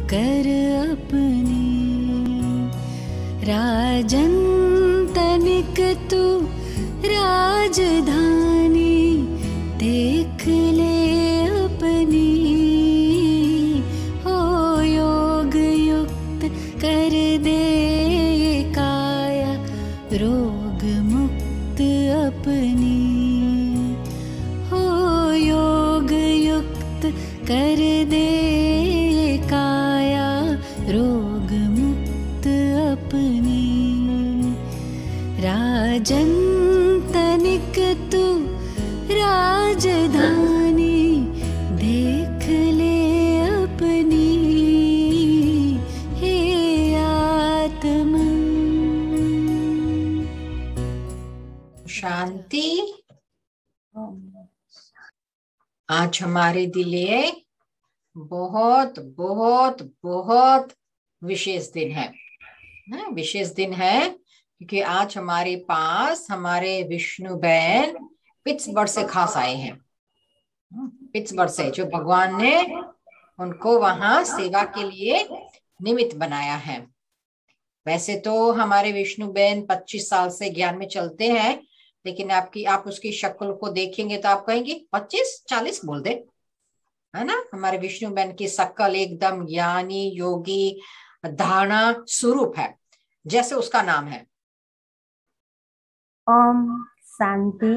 कर अपनी। राजन तनिक तू राजधानी देख ले अपनी। हो योग युक्त कर दे काया रोग मुक्त अपनी। हो योग युक्त कर दे काया रोग मुक्त अपनी। राजन तनिक तू राजधानी देख ले अपनी। हे आत्मन। शांति। आज हमारे लिए बहुत बहुत बहुत विशेष दिन है। विशेष दिन है क्योंकि आज हमारे पास हमारे विष्णु बहन पिट्सबर्ग से खास आए हैं। पिट्सबर्ग से, जो भगवान ने उनको वहां सेवा के लिए निमित्त बनाया है। वैसे तो हमारे विष्णु बहन 25 साल से ज्ञान में चलते हैं, लेकिन आप उसकी शक्ल को देखेंगे तो आप कहेंगे 25-40 बोल दे, है ना। हमारे विष्णु बहन की शक्ल एकदम ज्ञानी योगी धारणा स्वरूप है, जैसे उसका नाम है। ओम शांति।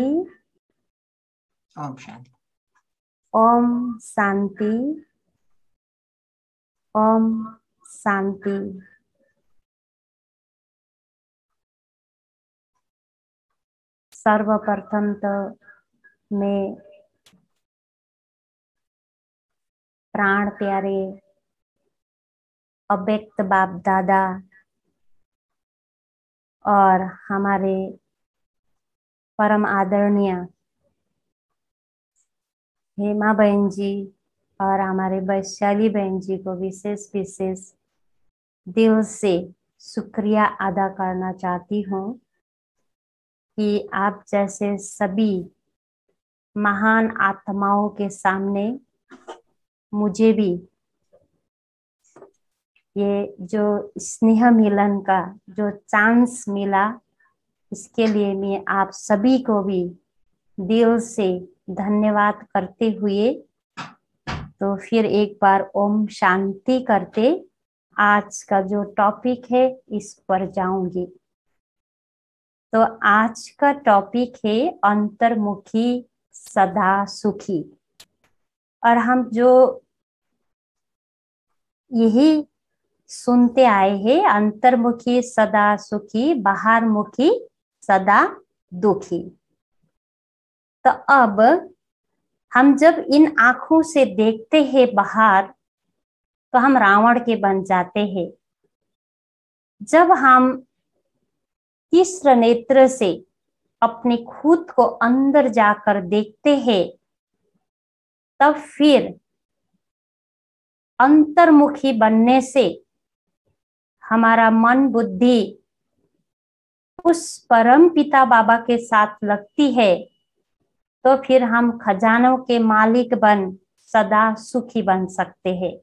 ओम शांति। ओम शांति। ओम शांति। सर्वप्रथम तो मैं प्राण प्यारे अव्यक्त बाप दादा और हमारे परम आदरणीय हेमा बहन जी और हमारे वैशाली बहन जी को विशेष दिल से शुक्रिया अदा करना चाहती हूँ कि आप जैसे सभी महान आत्माओं के सामने मुझे भी ये जो स्नेह मिलन का जो चांस मिला, इसके लिए मैं आप सभी को भी दिल से धन्यवाद करते हुए तो फिर एक बार ओम शांति करते आज का जो टॉपिक है इस पर जाऊंगी। तो आज का टॉपिक है अंतर्मुखी सदा सुखी। और हम जो यही सुनते आए हैं, अंतर्मुखी सदा सुखी, बाहरमुखी सदा दुखी। तो अब हम जब इन आंखों से देखते हैं बाहर, तो हम रावण के बन जाते हैं। जब हम तीसरे नेत्र से अपने खुद को अंदर जाकर देखते हैं, तब फिर अंतर्मुखी बनने से हमारा मन बुद्धि उस परम पिता बाबा के साथ लगती है, तो फिर हम खजानों के मालिक बन सदा सुखी बन सकते हैं।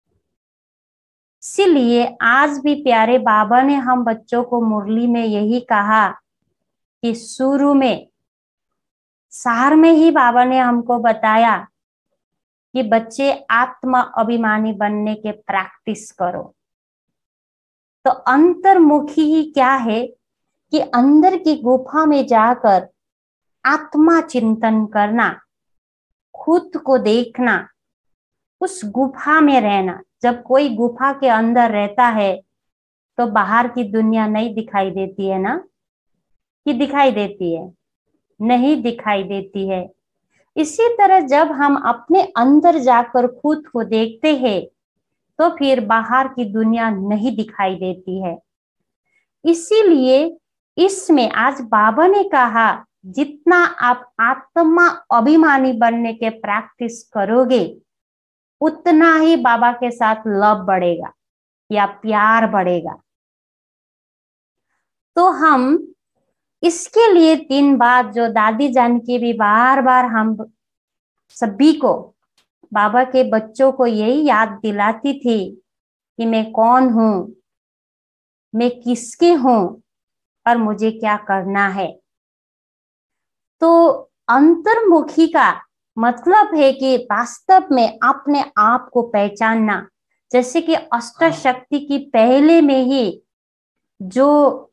इसीलिए आज भी प्यारे बाबा ने हम बच्चों को मुरली में यही कहा कि शुरू में सार में ही बाबा ने हमको बताया कि बच्चे आत्मा अभिमानी बनने के प्रैक्टिस करो। तो अंतर्मुखी ही क्या है कि अंदर की गुफा में जाकर आत्मा चिंतन करना, खुद को देखना, उस गुफा में रहना। जब कोई गुफा के अंदर रहता है तो बाहर की दुनिया नहीं दिखाई देती है ना, कि दिखाई देती है? नहीं दिखाई देती है। इसी तरह जब हम अपने अंदर जाकर खुद को देखते हैं तो फिर बाहर की दुनिया नहीं दिखाई देती है। इसीलिए इसमें आज बाबा ने कहा जितना आप आत्मा अभिमानी बनने के प्रैक्टिस करोगे, उतना ही बाबा के साथ लव बढ़ेगा या प्यार बढ़ेगा। तो हम इसके लिए 3 बात जो दादी जान की भी बार बार हम सभी को, बाबा के बच्चों को यही याद दिलाती थी कि मैं कौन हूं, मैं किसके हूं और मुझे क्या करना है। तो अंतर्मुखी का मतलब है कि वास्तव में अपने आप को पहचानना। जैसे कि अष्ट शक्ति की पहले में ही जो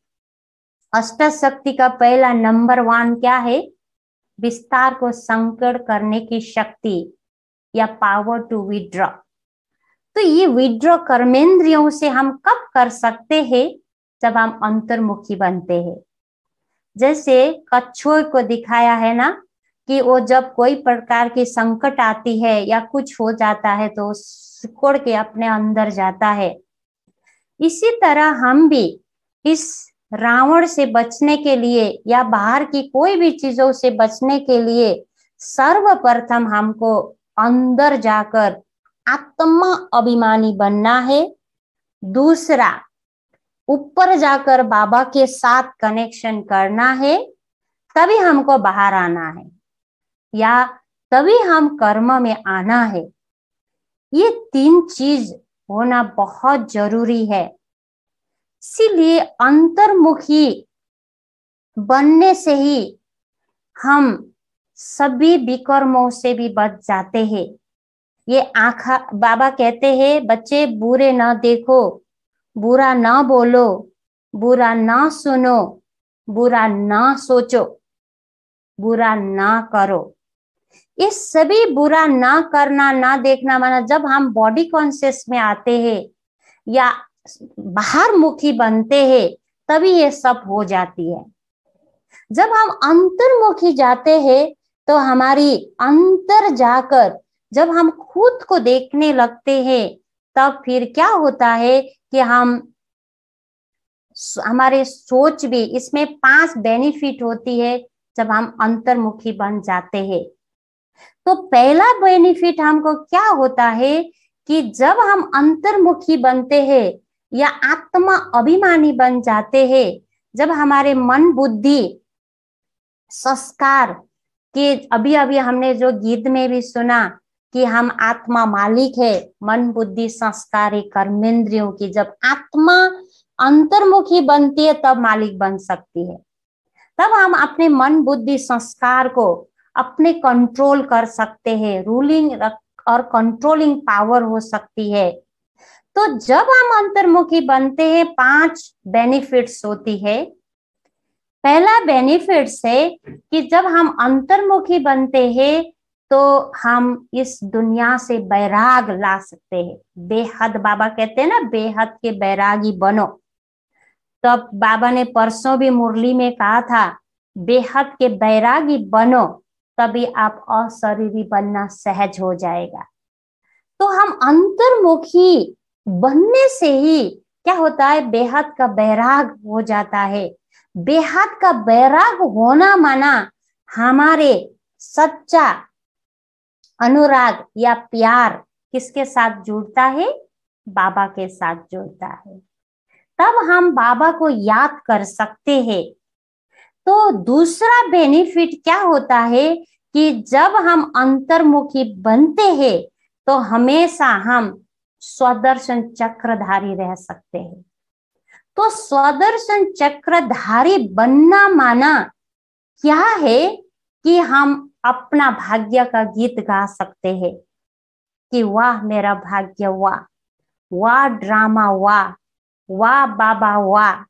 अष्ट शक्ति का पहला नंबर 1 क्या है? विस्तार को संकर करने की शक्ति या पावर टू विड्रॉ। तो ये विड्रॉ कर्मेंद्रियों से हम कब कर सकते हैं? जब हम अंतर्मुखी बनते हैं। जैसे कछुए को दिखाया है ना कि वो जब कोई प्रकार की संकट आती है या कुछ हो जाता है तो सिकुड़ के अपने अंदर जाता है। इसी तरह हम भी इस रावण से बचने के लिए या बाहर की कोई भी चीजों से बचने के लिए सर्वप्रथम हमको अंदर जाकर आत्मा अभिमानी बनना है। दूसरा, ऊपर जाकर बाबा के साथ कनेक्शन करना है, तभी हमको बाहर आना है या तभी हम कर्म में आना है। ये 3 चीज होना बहुत जरूरी है। इसीलिए अंतर्मुखी बनने से ही हम सभी विकर्मों से भी बच जाते हैं। ये आंखा बाबा कहते हैं, बच्चे बुरे ना देखो, बुरा ना बोलो, बुरा ना सुनो, बुरा ना सोचो, बुरा ना करो। ये सभी बुरा ना करना, ना देखना, माना जब हम बॉडी कॉन्शियस में आते हैं या बाहर मुखी बनते हैं तभी ये सब हो जाती है। जब हम अंतर्मुखी जाते हैं तो हमारी अंतर जाकर जब हम खुद को देखने लगते हैं तब फिर क्या होता है कि हमारे सोच भी, इसमें 5 बेनिफिट होती है जब हम अंतर्मुखी बन जाते हैं। तो पहला बेनिफिट हमको क्या होता है कि जब हम अंतर्मुखी बनते हैं या आत्मा अभिमानी बन जाते हैं, जब हमारे मन बुद्धि संस्कार के, अभी अभी हमने जो गीत में भी सुना कि हम आत्मा मालिक है, मन बुद्धि संस्कार कर्मेंद्रियों की, जब आत्मा अंतर्मुखी बनती है तब मालिक बन सकती है। तब हम अपने मन बुद्धि संस्कार को अपने कंट्रोल कर सकते हैं, रूलिंग और कंट्रोलिंग पावर हो सकती है। तो जब हम अंतर्मुखी बनते हैं 5 बेनिफिट्स होती है। पहला बेनिफिट्स है कि जब हम अंतर्मुखी बनते हैं तो हम इस दुनिया से बैराग ला सकते हैं। बेहद, बाबा कहते हैं ना, बेहद के बैरागी बनो। तब बाबा ने परसों भी मुरली में कहा था, बेहद के बैरागी बनो, तभी आप अशरीरी बनना सहज हो जाएगा। तो हम अंतर्मुखी बनने से ही क्या होता है, बेहद का बैराग हो जाता है। बेहद का बैराग होना माना हमारे सच्चा अनुराग या प्यार किसके साथ जुड़ता है? बाबा के साथ जुड़ता है। तब हम बाबा को याद कर सकते हैं। तो दूसरा बेनिफिट क्या होता है कि जब हम अंतर्मुखी बनते हैं तो हमेशा हम स्वदर्शन चक्रधारी रह सकते हैं। तो स्वदर्शन चक्रधारी बनना माना क्या है कि हम अपना भाग्य का गीत गा सकते हैं कि वाह मेरा भाग्य, वाह वाह ड्रामा, वाह वाह बाबा, वाह।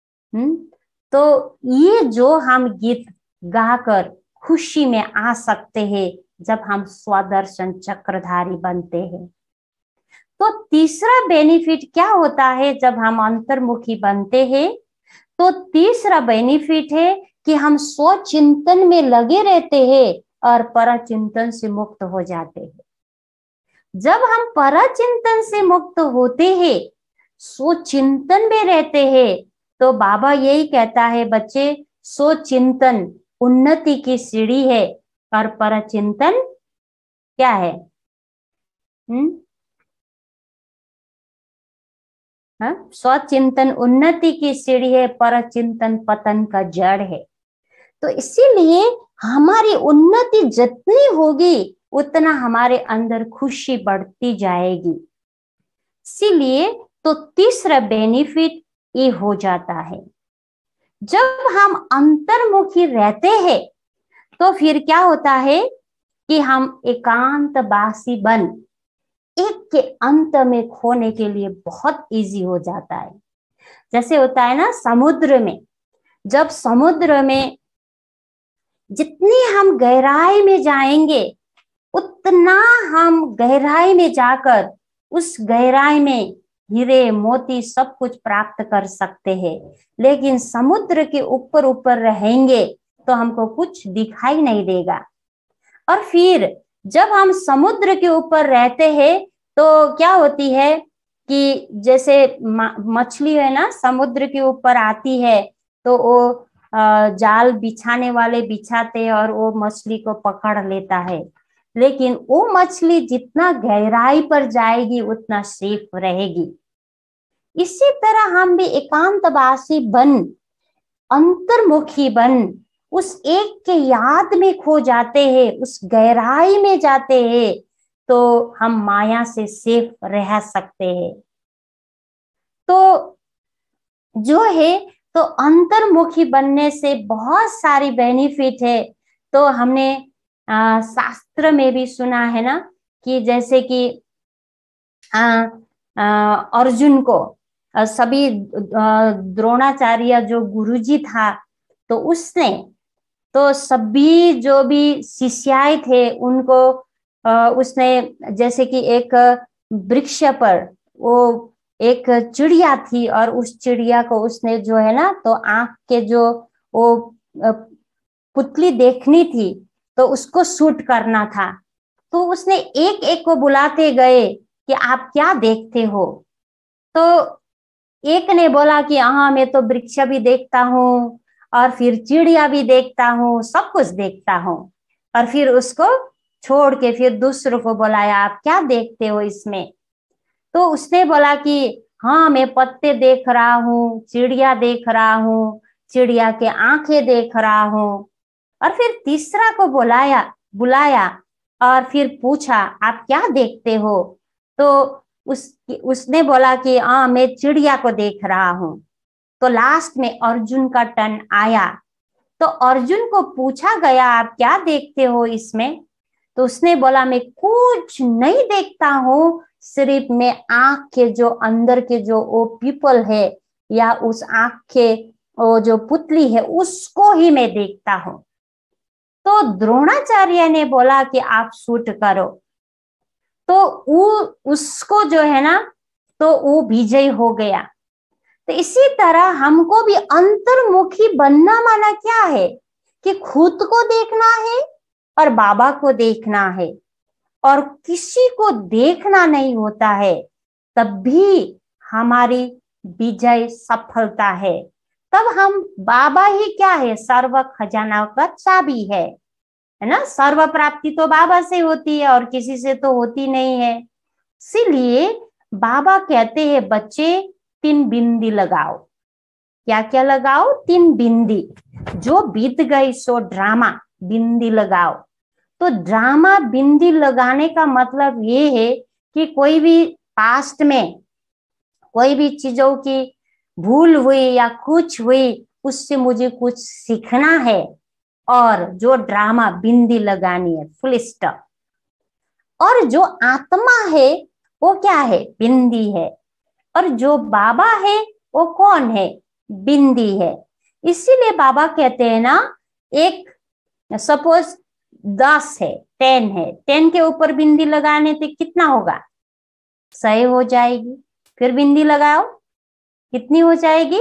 तो ये जो हम गीत गाकर खुशी में आ सकते हैं जब हम स्वदर्शन चक्रधारी बनते हैं। तो तीसरा बेनिफिट क्या होता है जब हम अंतर्मुखी बनते हैं? तो तीसरा बेनिफिट है कि हम स्वचिंतन में लगे रहते हैं और परचिंतन से मुक्त हो जाते हैं। जब हम परचिंतन से मुक्त होते हैं, स्वचिंतन में रहते हैं, तो बाबा यही कहता है, बच्चे स्वचिंतन उन्नति की सीढ़ी है और परचिंतन क्या है? स्वचिंतन उन्नति की सीढ़ी है, परचिंतन पतन का जड़ है। तो इसीलिए हमारी उन्नति जितनी होगी उतना हमारे अंदर खुशी बढ़ती जाएगी। इसीलिए तो तीसरा बेनिफिट ये हो जाता है, जब हम अंतर्मुखी रहते हैं तो फिर क्या होता है कि हम एकांतवासी बन एक के अंत में खोने के लिए बहुत इजी हो जाता है। जैसे होता है ना समुद्र में, जब समुद्र में जितनी हम गहराई में जाएंगे उतना हम गहराई में जाकर उस गहराई में हीरे मोती सब कुछ प्राप्त कर सकते हैं, लेकिन समुद्र के ऊपर ऊपर रहेंगे तो हमको कुछ दिखाई नहीं देगा। और फिर जब हम समुद्र के ऊपर रहते हैं तो क्या होती है कि जैसे मछली है ना समुद्र के ऊपर आती है तो वो जाल बिछाने वाले बिछाते और वो मछली को पकड़ लेता है, लेकिन वो मछली जितना गहराई पर जाएगी उतना सेफ रहेगी। इसी तरह हम भी एकांतवासी बन अंतर्मुखी बन उस एक के याद में खो जाते हैं, उस गहराई में जाते हैं तो हम माया से सेफ रह सकते हैं। तो जो है तो अंतर्मुखी बनने से बहुत सारी बेनिफिट है। तो हमने शास्त्र में भी सुना है ना कि जैसे कि अर्जुन को सभी द्रोणाचार्य जो गुरुजी था तो उसने तो सभी जो भी शिष्याएं थे उनको उसने जैसे कि एक वृक्ष पर वो एक चिड़िया थी और उस चिड़िया को उसने जो है ना तो आंख के जो वो पुतली देखनी थी तो उसको शूट करना था, तो उसने एक एक को बुलाते गए कि आप क्या देखते हो। तो एक ने बोला कि हाँ मैं तो वृक्ष भी देखता हूँ और फिर चिड़िया भी देखता हूँ, सब कुछ देखता हूँ। और फिर उसको छोड़ के फिर दूसरों को बुलाया, आप क्या देखते हो इसमें। तो उसने बोला कि हाँ मैं पत्ते देख रहा हूँ, चिड़िया देख रहा हूँ, चिड़िया के आंखें देख रहा हूँ। और फिर तीसरा को बुलाया और फिर पूछा आप क्या देखते हो। तो उसने बोला कि हाँ मैं चिड़िया को देख रहा हूँ। तो लास्ट में अर्जुन का टर्न आया, तो अर्जुन को पूछा गया आप क्या देखते हो इसमें। तो उसने बोला मैं कुछ नहीं देखता हूँ, सिर्फ मैं आंख के जो अंदर के जो वो पीपल है या उस आंख के वो जो पुतली है उसको ही मैं देखता हूँ। तो द्रोणाचार्य ने बोला कि आप शूट करो। तो उसको जो है ना तो वो विजय हो गया। तो इसी तरह हमको भी अंतर्मुखी बनना माना क्या है कि खुद को देखना है और बाबा को देखना है, और किसी को देखना नहीं होता है तब भी हमारी विजय सफलता है। तब हम बाबा ही क्या है, सर्व खजाना का चाबी है ना। सर्व प्राप्ति तो बाबा से होती है और किसी से तो होती नहीं है। इसीलिए बाबा कहते हैं बच्चे 3 बिंदी लगाओ। क्या क्या लगाओ? 3 बिंदी। जो बीत गई सो ड्रामा, बिंदी लगाओ। तो ड्रामा बिंदी लगाने का मतलब ये है कि कोई भी पास्ट में कोई भी चीजों की भूल हुई या कुछ हुई उससे मुझे कुछ सीखना है, और जो ड्रामा बिंदी लगानी है, फुल स्टॉप। और जो आत्मा है वो क्या है? बिंदी है। और जो बाबा है वो कौन है? बिंदी है। इसीलिए बाबा कहते हैं ना, एक सपोज 10 है, 10 है, 10 के ऊपर बिंदी लगाने से कितना होगा? 100 हो जाएगी। फिर बिंदी लगाओ, कितनी हो जाएगी?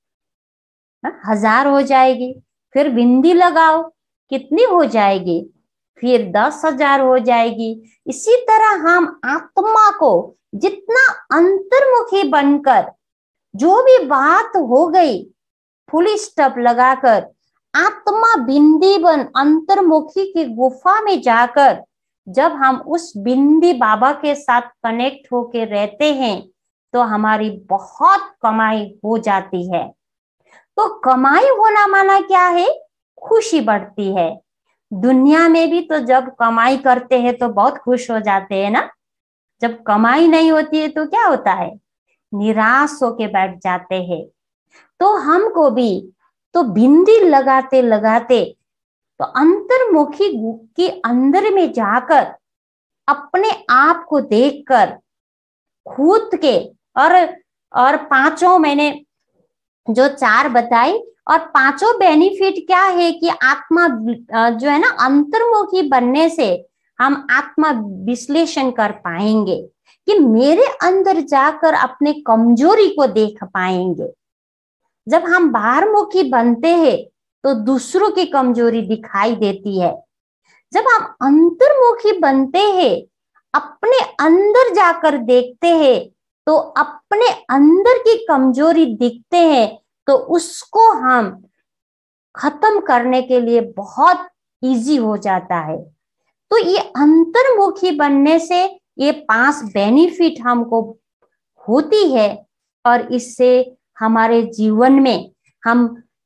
1000 हो जाएगी। फिर बिंदी लगाओ, कितनी हो जाएगी? फिर 10,000 हो जाएगी। इसी तरह हम आत्मा को जितना अंतर्मुखी बनकर जो भी बात हो गई फुल स्टॉप लगाकर आत्मा बिंदी बन अंतर्मुखी की गुफा में जाकर जब हम उस बिंदी बाबा के साथ कनेक्ट होके रहते हैं तो हमारी बहुत कमाई हो जाती है। तो कमाई होना माना क्या है? खुशी बढ़ती है। दुनिया में भी तो जब कमाई करते हैं तो बहुत खुश हो जाते हैं ना। जब कमाई नहीं होती है तो क्या होता है? निराश होके बैठ जाते हैं। तो हमको भी तो बिंदी लगाते लगाते तो अंतर्मुखी के अंदर में जाकर अपने आप को देखकर खुद के और पांचों मैंने जो 4 बताई, और पांचों बेनिफिट क्या है कि आत्मा जो है ना, अंतर्मुखी बनने से हम आत्मा विश्लेषण कर पाएंगे कि मेरे अंदर जाकर अपने कमजोरी को देख पाएंगे। जब हम बाहरमुखी बनते हैं तो दूसरों की कमजोरी दिखाई देती है। जब हम अंतर्मुखी बनते हैं, अपने अंदर जाकर देखते हैं तो अपने अंदर की कमजोरी दिखते हैं, तो उसको हम खत्म करने के लिए बहुत इजी हो जाता है। तो ये अंतर्मुखी बनने से ये 5 बेनिफिट हमको होती है, और इससे हमारे जीवन में हम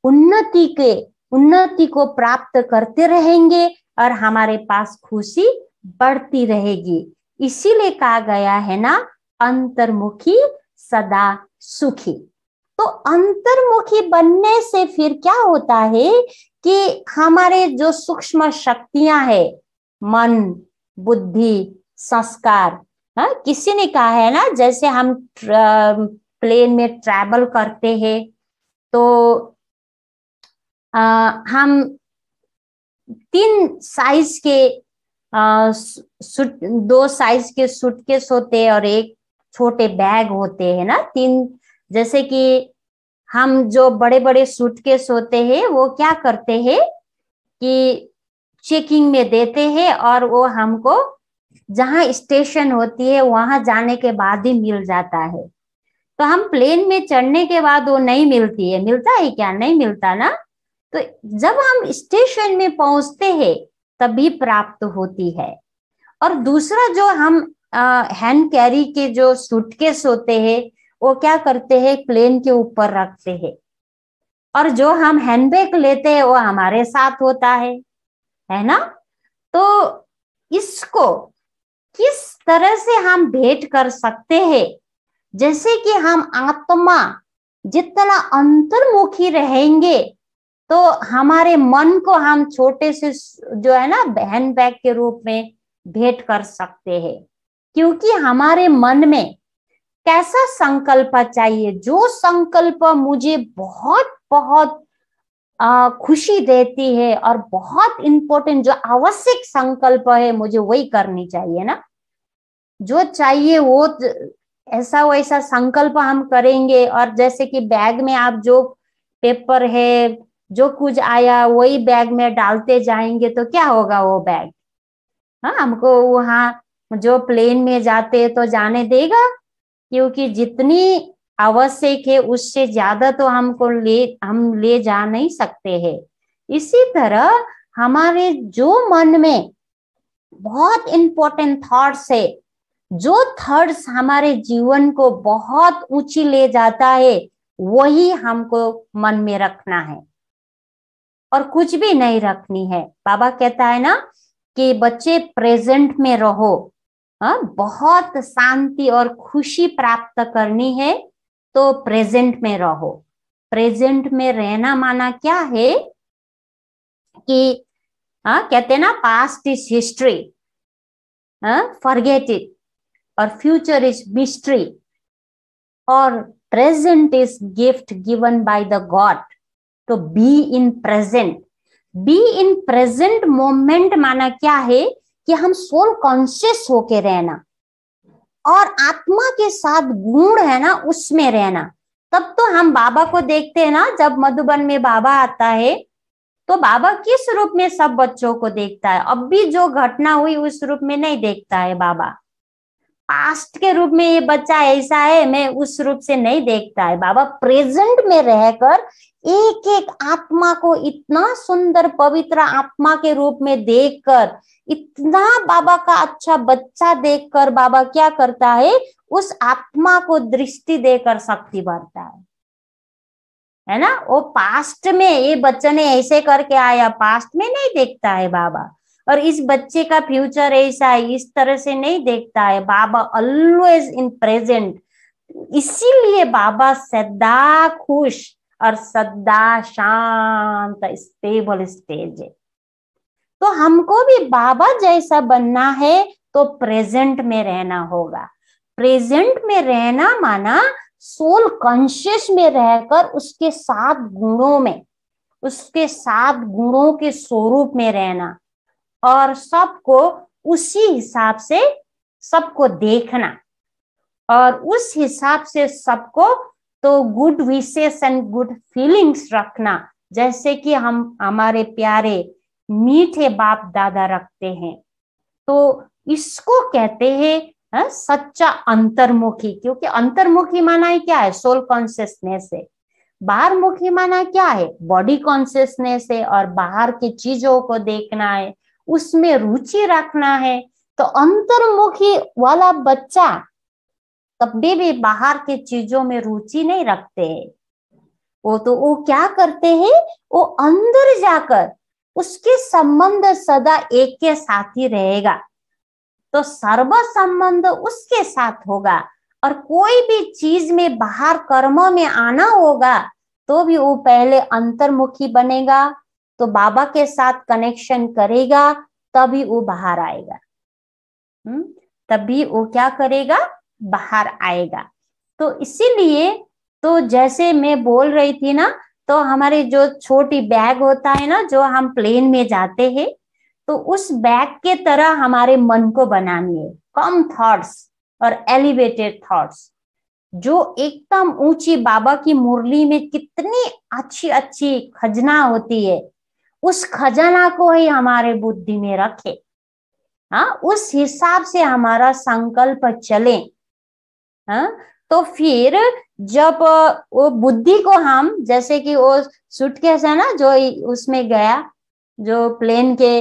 उन्नति को प्राप्त करते रहेंगे और हमारे पास खुशी बढ़ती रहेगी। इसीलिए कहा गया है ना, अंतर्मुखी सदा सुखी। तो अंतर्मुखी बनने से फिर क्या होता है कि हमारे जो सूक्ष्म शक्तियां है, मन, बुद्धि, संस्कार, किसी ने कहा है ना, जैसे हम प्लेन में ट्रैवल करते हैं तो हम 3 साइज के 2 साइज के सूटकेस होते हैं और एक छोटे बैग होते हैं ना, 3। जैसे कि हम जो बड़े बड़े सूटकेस होते हैं वो क्या करते हैं कि चेकिंग में देते हैं और वो हमको जहां स्टेशन होती है वहां जाने के बाद ही मिल जाता है। तो हम प्लेन में चढ़ने के बाद वो नहीं मिलती है, मिलता है क्या? नहीं मिलता ना। तो जब हम स्टेशन में पहुंचते हैं तभी प्राप्त होती है। और दूसरा जो हम हैंड कैरी के जो सूटकेस होते हैं वो क्या करते हैं, प्लेन के ऊपर रखते हैं, और जो हम हैंडबैग लेते हैं वो हमारे साथ होता है ना। तो इसको किस तरह से हम भेंट कर सकते हैं, जैसे कि हम आत्मा जितना अंतर्मुखी रहेंगे तो हमारे मन को हम छोटे से जो है ना हैंडबैग के रूप में भेंट कर सकते हैं। क्योंकि हमारे मन में कैसा संकल्प चाहिए, जो संकल्प मुझे बहुत बहुत खुशी देती है और बहुत इंपॉर्टेंट जो आवश्यक संकल्प है, मुझे वही करनी चाहिए ना। जो चाहिए वो ऐसा वैसा संकल्प हम करेंगे, और जैसे कि बैग में आप जो पेपर है, जो कुछ आया वही बैग में डालते जाएंगे तो क्या होगा वो बैग? हमको वहां जो प्लेन में जाते तो जाने देगा? क्योंकि जितनी आवश्यक है उससे ज्यादा तो हम ले जा नहीं सकते हैं। इसी तरह हमारे जो मन में बहुत इंपॉर्टेंट थॉट्स है, जो थॉट्स हमारे जीवन को बहुत ऊंची ले जाता है, वही हमको मन में रखना है और कुछ भी नहीं रखनी है। बाबा कहता है ना कि बच्चे प्रेजेंट में रहो, बहुत शांति और खुशी प्राप्त करनी है तो प्रेजेंट में रहो। प्रेजेंट में रहना माना क्या है कि कहते हैं ना, past is history, forget it, और फ्यूचर इज मिस्ट्री, और present is gift given by the God. तो be in present. Be in present moment माना क्या है कि हम सोल कॉन्शियस होके रहना और आत्मा के साथ गुण है ना उसमें रहना। तब तो हम बाबा को देखते हैं ना, जब मधुबन में बाबा आता है तो बाबा किस रूप में सब बच्चों को देखता है? अब भी जो घटना हुई उस रूप में नहीं देखता है बाबा। पास्ट के रूप में ये बच्चा ऐसा है, मैं उस रूप से नहीं देखता है। बाबा प्रेजेंट में रहकर एक एक आत्मा को इतना सुंदर पवित्र आत्मा के रूप में देखकर, इतना बाबा का अच्छा बच्चा देखकर बाबा क्या करता है, उस आत्मा को दृष्टि देकर शक्ति बढ़ता है ना। वो पास्ट में ये बच्चे ने ऐसे करके आया, पास्ट में नहीं देखता है बाबा, और इस बच्चे का फ्यूचर ऐसा है, इस तरह से नहीं देखता है बाबा। ऑलवेज इन प्रेजेंट, इसीलिए बाबा सदा खुश और सदा शांत स्टेबल स्टेज है। तो हमको भी बाबा जैसा बनना है तो प्रेजेंट में रहना होगा। प्रेजेंट में रहना माना सोल कॉन्शियस में रहकर उसके 7 गुणों में, उसके 7 गुणों के स्वरूप में रहना और सबको उसी हिसाब से सबको देखना और उस हिसाब से सबको तो good wishes and good feelings रखना, जैसे कि हम हमारे प्यारे मीठे बाप दादा रखते हैं। तो इसको कहते हैं सच्चा अंतर्मुखी, क्योंकि अंतर्मुखी माना है क्या है? सोल कॉन्शियसनेस है। बाहरमुखी माना क्या है? बॉडी कॉन्शियसनेस है और बाहर की चीजों को देखना है, उसमें रुचि रखना है। तो अंतर्मुखी वाला बच्चा कभी भी बाहर की चीजों में रुचि नहीं रखते हैं। वो क्या करते हैं? वो अंदर जाकर उसके संबंध सदा एक के साथ ही रहेगा, तो सर्व संबंध उसके साथ होगा। और कोई भी चीज में बाहर कर्म में आना होगा तो भी वो पहले अंतर्मुखी बनेगा, तो बाबा के साथ कनेक्शन करेगा, तभी वो बाहर आएगा। तभी वो क्या करेगा? बाहर आएगा। तो इसीलिए तो जैसे मैं बोल रही थी ना, तो हमारी जो छोटी बैग होता है ना, जो हम प्लेन में जाते हैं, तो उस बैग के तरह हमारे मन को बनानी है। कम थॉट्स और एलिवेटेड थॉट्स, जो एकदम ऊंची बाबा की मुरली में कितनी अच्छी अच्छी खजना होती है, उस खजाना को ही हमारे बुद्धि में रखे। हाँ, उस हिसाब से हमारा संकल्प चले। हाँ, तो फिर जब वो बुद्धि को हम, जैसे कि वो सूटकेस है ना जो उसमें गया, जो प्लेन के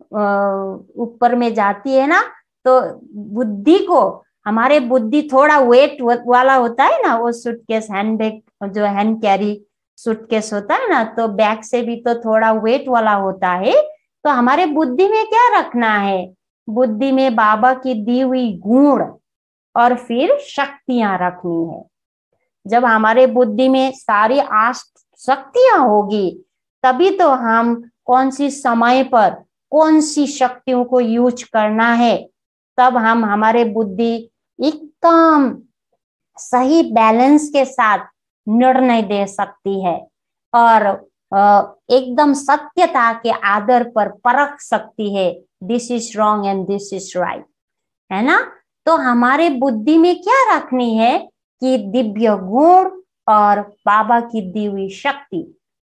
ऊपर में जाती है ना, तो बुद्धि को, हमारे बुद्धि थोड़ा वेट वाला होता है ना, वो सूटकेस हैंड बैग जो हैंड कैरी सूटकेस होता है ना, तो बैग से भी तो थोड़ा वेट वाला होता है। तो हमारे बुद्धि में क्या रखना है? बुद्धि में बाबा की दी हुई गुण और फिर शक्तियां रखनी है। जब हमारे बुद्धि में सारी शक्तियां होगी, तभी तो हम कौन सी समय पर कौन सी शक्तियों को यूज करना है, तब हम हमारे बुद्धि एकदम सही बैलेंस के साथ निर्णय दे सकती है और एकदम सत्यता के आधार पर परख सकती है, this is wrong and this is right, है ना। तो हमारे बुद्धि में क्या रखनी है कि दिव्य गुण और बाबा की दी हुई शक्ति,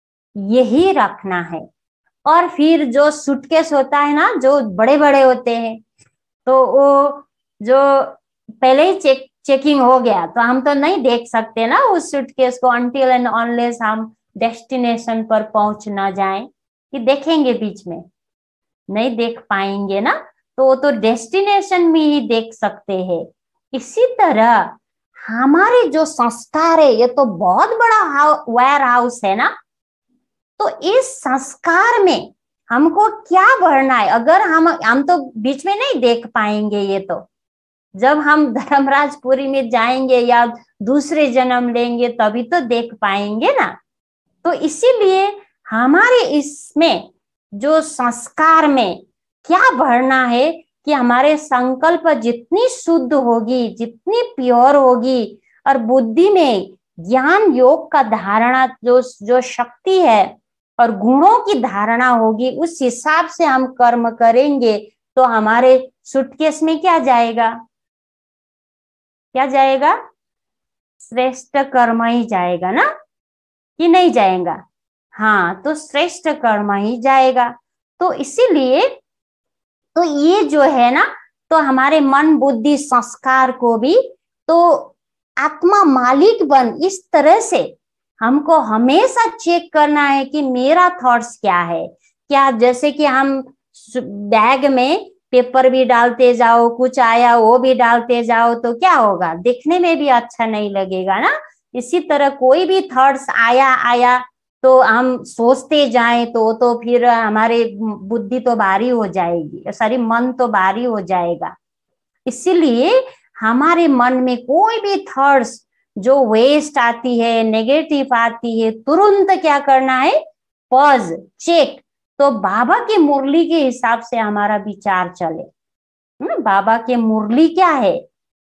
यही रखना है। और फिर जो सूटकेस होता है ना, जो बड़े बड़े होते हैं, तो वो जो पहले ही चेकिंग हो गया, तो हम तो नहीं देख सकते ना उस सूटकेस को, अनटिल एंड अनलेस हम डेस्टिनेशन पर पहुंच ना जाएं। कि देखेंगे बीच में? नहीं देख पाएंगे ना, तो वो तो डेस्टिनेशन में ही देख सकते हैं। इसी तरह हमारे जो संस्कार है, ये तो बहुत बड़ा वेयर हाउस है ना, तो इस संस्कार में हमको क्या भरना है? अगर हम तो बीच में नहीं देख पाएंगे, ये तो जब हम धर्मराजपुरी में जाएंगे या दूसरे जन्म लेंगे तभी तो देख पाएंगे ना। तो इसीलिए हमारे इसमें जो संस्कार में क्या भरना है कि हमारे संकल्प जितनी शुद्ध होगी, जितनी प्योर होगी, और बुद्धि में ज्ञान योग का धारणा जो शक्ति है और गुणों की धारणा होगी, उस हिसाब से हम कर्म करेंगे, तो हमारे सूटकेस में क्या जाएगा? क्या जाएगा? श्रेष्ठ कर्म ही जाएगा ना, कि नहीं जाएगा? हाँ, तो श्रेष्ठ कर्म ही जाएगा। तो इसीलिए तो ये जो है ना, तो हमारे मन बुद्धि संस्कार को भी तो आत्मा मालिक बन, इस तरह से हमको हमेशा चेक करना है कि मेरा थॉट्स क्या है। क्या जैसे कि हम बैग में पेपर भी डालते जाओ, कुछ आया वो भी डालते जाओ, तो क्या होगा? देखने में भी अच्छा नहीं लगेगा ना। इसी तरह कोई भी थॉट्स आया तो हम सोचते जाएं तो फिर हमारे बुद्धि तो भारी हो जाएगी, सॉरी मन तो भारी हो जाएगा। इसीलिए हमारे मन में कोई भी थॉट्स जो वेस्ट आती है, नेगेटिव आती है, तुरंत क्या करना है, पॉज, चेक। तो बाबा की मुरली के हिसाब से हमारा विचार चले। बाबा के मुरली क्या है,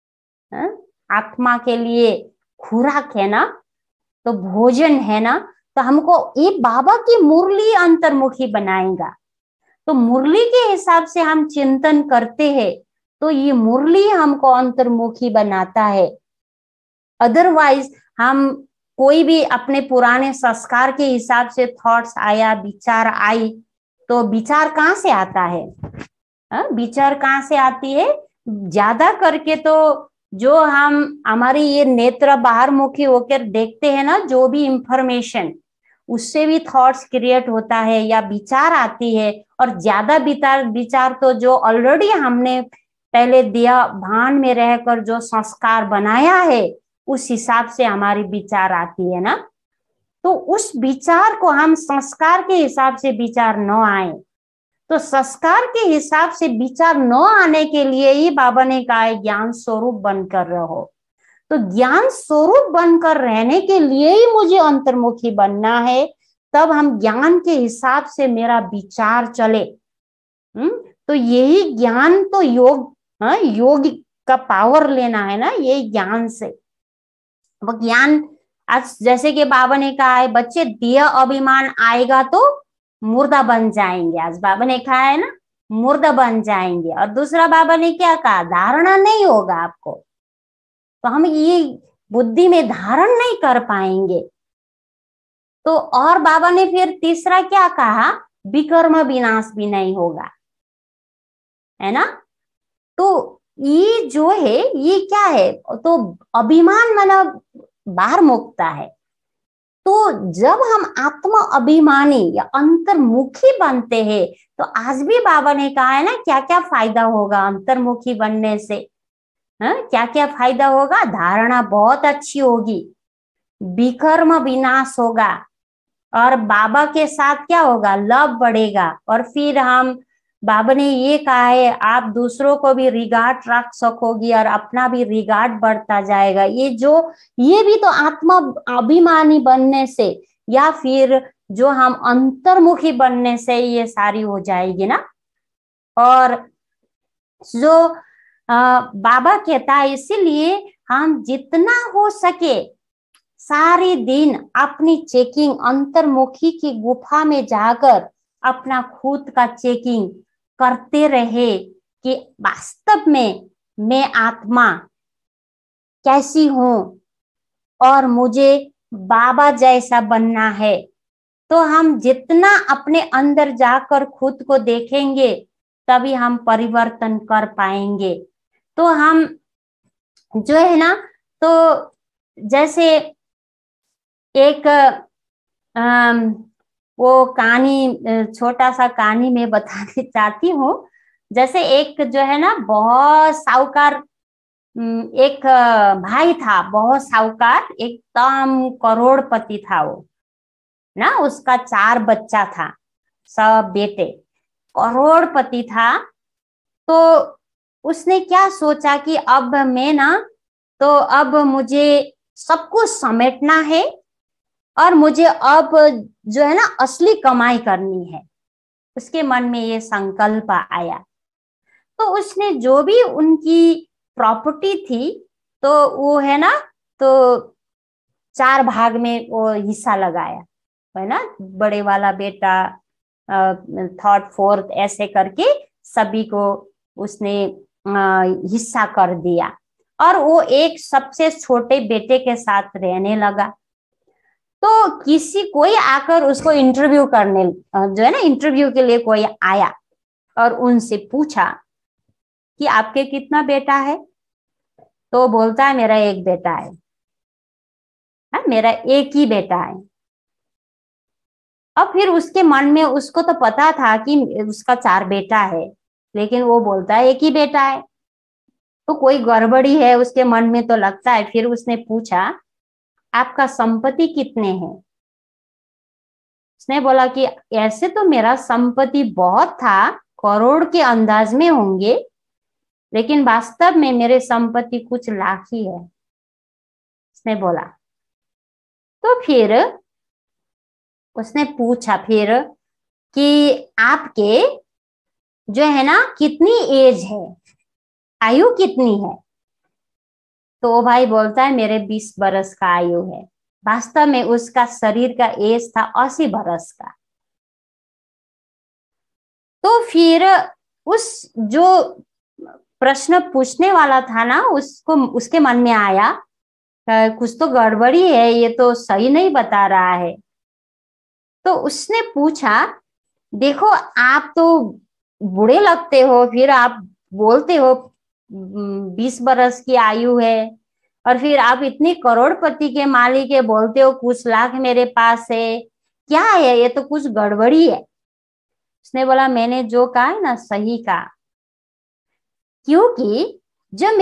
आत्मा के लिए खुराक है ना, तो भोजन है ना, तो हमको ये बाबा की मुरली अंतर्मुखी बनाएगा। तो मुरली के हिसाब से हम चिंतन करते हैं तो ये मुरली हमको अंतर्मुखी बनाता है। अदरवाइज हम कोई भी अपने पुराने संस्कार के हिसाब से थॉट्स आया, विचार आई, तो विचार कहाँ से आता है, विचार कहाँ से आती है, ज्यादा करके तो जो हम हमारी ये नेत्र बाहर मुखी होकर देखते हैं ना, जो भी इंफॉर्मेशन, उससे भी थॉट्स क्रिएट होता है या विचार आती है। और ज्यादा विचार तो जो ऑलरेडी हमने पहले दिया भान में रहकर जो संस्कार बनाया है, उस हिसाब से हमारी विचार आती है ना। तो उस विचार को हम संस्कार के हिसाब से विचार न आए, तो संस्कार के हिसाब से विचार न आने के लिए ही बाबा ने कहा है ज्ञान स्वरूप बनकर रहो। तो ज्ञान स्वरूप बनकर रहने के लिए ही मुझे अंतर्मुखी बनना है, तब हम ज्ञान के हिसाब से मेरा विचार चले। तो यही ज्ञान तो योग का पावर लेना है ना, यही ज्ञान से। वो ज्ञान आज जैसे कि बाबा ने कहा है बच्चे, देह अभिमान आएगा तो मुर्दा बन जाएंगे। आज बाबा ने कहा है ना, मुर्दा बन जाएंगे। और दूसरा बाबा ने क्या कहा, धारणा नहीं होगा आपको, तो हम ये बुद्धि में धारण नहीं कर पाएंगे। तो और बाबा ने फिर तीसरा क्या कहा, विकर्म विनाश भी नहीं होगा, है ना। तो ये जो है ये क्या है, तो अभिमान मतलब बाहर मुक्ता है। तो जब हम आत्मा अभिमानी या अंतर्मुखी बनते हैं, तो आज भी बाबा ने कहा है ना क्या क्या फायदा होगा अंतर्मुखी बनने से, क्या क्या फायदा होगा, धारणा बहुत अच्छी होगी, विकर्म विनाश होगा, और बाबा के साथ क्या होगा, लव बढ़ेगा। और फिर हम, बाबा ने ये कहा है आप दूसरों को भी रिगार्ड रख सकोगी और अपना भी रिगार्ड बढ़ता जाएगा। ये भी तो आत्मा अभिमानी बनने से या फिर जो हम अंतर्मुखी बनने से ये सारी हो जाएगी ना। और जो बाबा कहता है, इसीलिए हम जितना हो सके सारे दिन अपनी चेकिंग अंतर्मुखी की गुफा में जाकर अपना खुद का चेकिंग करते रहे कि वास्तव में मैं आत्मा कैसी हूं और मुझे बाबा जैसा बनना है। तो हम जितना अपने अंदर जाकर खुद को देखेंगे तभी हम परिवर्तन कर पाएंगे। तो हम जो है ना, तो जैसे एक वो कहानी, छोटा सा कहानी में बताने चाहती हूँ। जैसे एक जो है ना बहुत साहूकार, एक भाई था, बहुत साहूकार, एकदम करोड़पति था वो ना। उसका 4 बच्चा था, सब बेटे, करोड़पति था। तो उसने क्या सोचा कि अब मैं ना, तो अब मुझे सब कुछ समेटना है और मुझे अब जो है ना असली कमाई करनी है। उसके मन में ये संकल्प आया। तो उसने जो भी उनकी प्रॉपर्टी थी, तो वो है ना, तो 4 भाग में वो हिस्सा लगाया, है ना। बड़े वाला बेटा, 3rd 4th ऐसे करके सभी को उसने हिस्सा कर दिया। और वो एक सबसे छोटे बेटे के साथ रहने लगा। तो कोई आकर उसको इंटरव्यू करने, जो है ना, इंटरव्यू के लिए कोई आया और उनसे पूछा कि आपके कितना बेटा है। तो बोलता है मेरा एक बेटा है, मेरा एक ही बेटा है। अब फिर उसके मन में, उसको तो पता था कि उसका 4 बेटा है, लेकिन वो बोलता है एक ही बेटा है। तो कोई गड़बड़ी है उसके मन में तो लगता है। फिर उसने पूछा आपका संपत्ति कितने हैं। उसने बोला कि ऐसे तो मेरा संपत्ति बहुत था, करोड़ के अंदाज में होंगे, लेकिन वास्तव में मेरे संपत्ति कुछ लाख ही है। उसने बोला। तो फिर उसने पूछा फिर कि आपके जो है ना कितनी एज है, आयु कितनी है? तो वो भाई बोलता है मेरे 20 बरस का आयु है। वास्तव में उसका शरीर का एज था 80 बरस का। तो फिर उस जो प्रश्न पूछने वाला था ना, उसको उसके मन में आया कुछ तो गड़बड़ी है, ये तो सही नहीं बता रहा है। तो उसने पूछा, देखो आप तो बूढ़े लगते हो, फिर आप बोलते हो 20 बरस की आयु है, और फिर आप इतनी करोड़पति के मालिक है, बोलते हो कुछ लाख मेरे पास है, क्या है ये? तो कुछ गड़बड़ी है। उसने बोला मैंने जो कहा है ना सही कहा, क्योंकि जब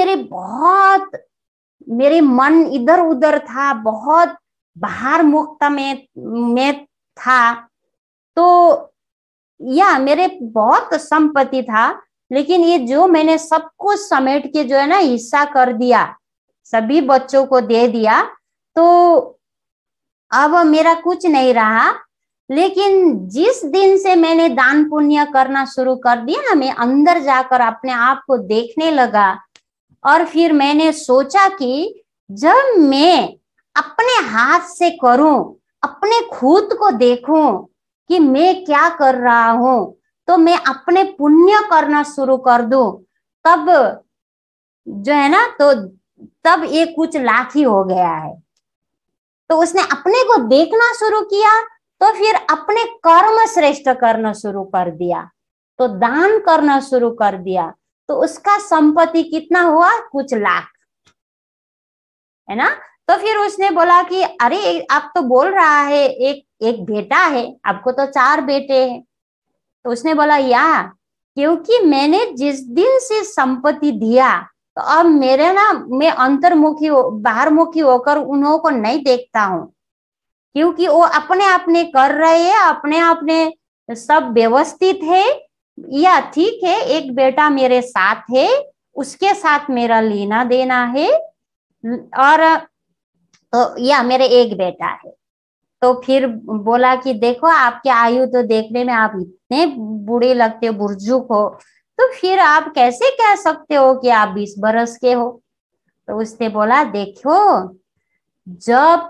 मेरे मन इधर उधर था, बहुत बाहर मुक्त में था, तो या मेरे बहुत संपत्ति था, लेकिन ये जो मैंने सब कुछ समेट के जो है ना हिस्सा कर दिया, सभी बच्चों को दे दिया, तो अब मेरा कुछ नहीं रहा। लेकिन जिस दिन से मैंने दान पुण्य करना शुरू कर दिया ना, मैं अंदर जाकर अपने आप को देखने लगा, और फिर मैंने सोचा कि जब मैं अपने हाथ से करूं, अपने खुद को देखूं कि मैं क्या कर रहा हूं, तो मैं अपने पुण्य करना शुरू कर दूं, तब जो है ना, तो तब ये कुछ लाख ही हो गया है। तो उसने अपने को देखना शुरू किया, तो फिर अपने कर्म श्रेष्ठ करना शुरू कर दिया, तो दान करना शुरू कर दिया, तो उसका संपत्ति कितना हुआ? कुछ लाख, है ना। तो फिर उसने बोला कि अरे आप तो बोल रहा है एक बेटा है, आपको तो 4 बेटे हैं। तो उसने बोला क्योंकि मैंने जिस दिन से संपत्ति दिया, तो अब मैं अंतर्मुखी बाहरमुखी होकर उन्हों को नहीं देखता हूँ, क्योंकि वो अपने कर रहे हैं, अपने सब व्यवस्थित है। या ठीक है, एक बेटा मेरे साथ है, उसके साथ मेरा लेना देना है, और तो मेरे एक बेटा है। तो फिर बोला कि देखो आपकी आयु तो देखने में आप इतने बूढ़े लगते हो, बुजुर्ग हो, तो फिर आप कैसे कह सकते हो कि आप 20 बरस के हो? तो उसने बोला देखो, जब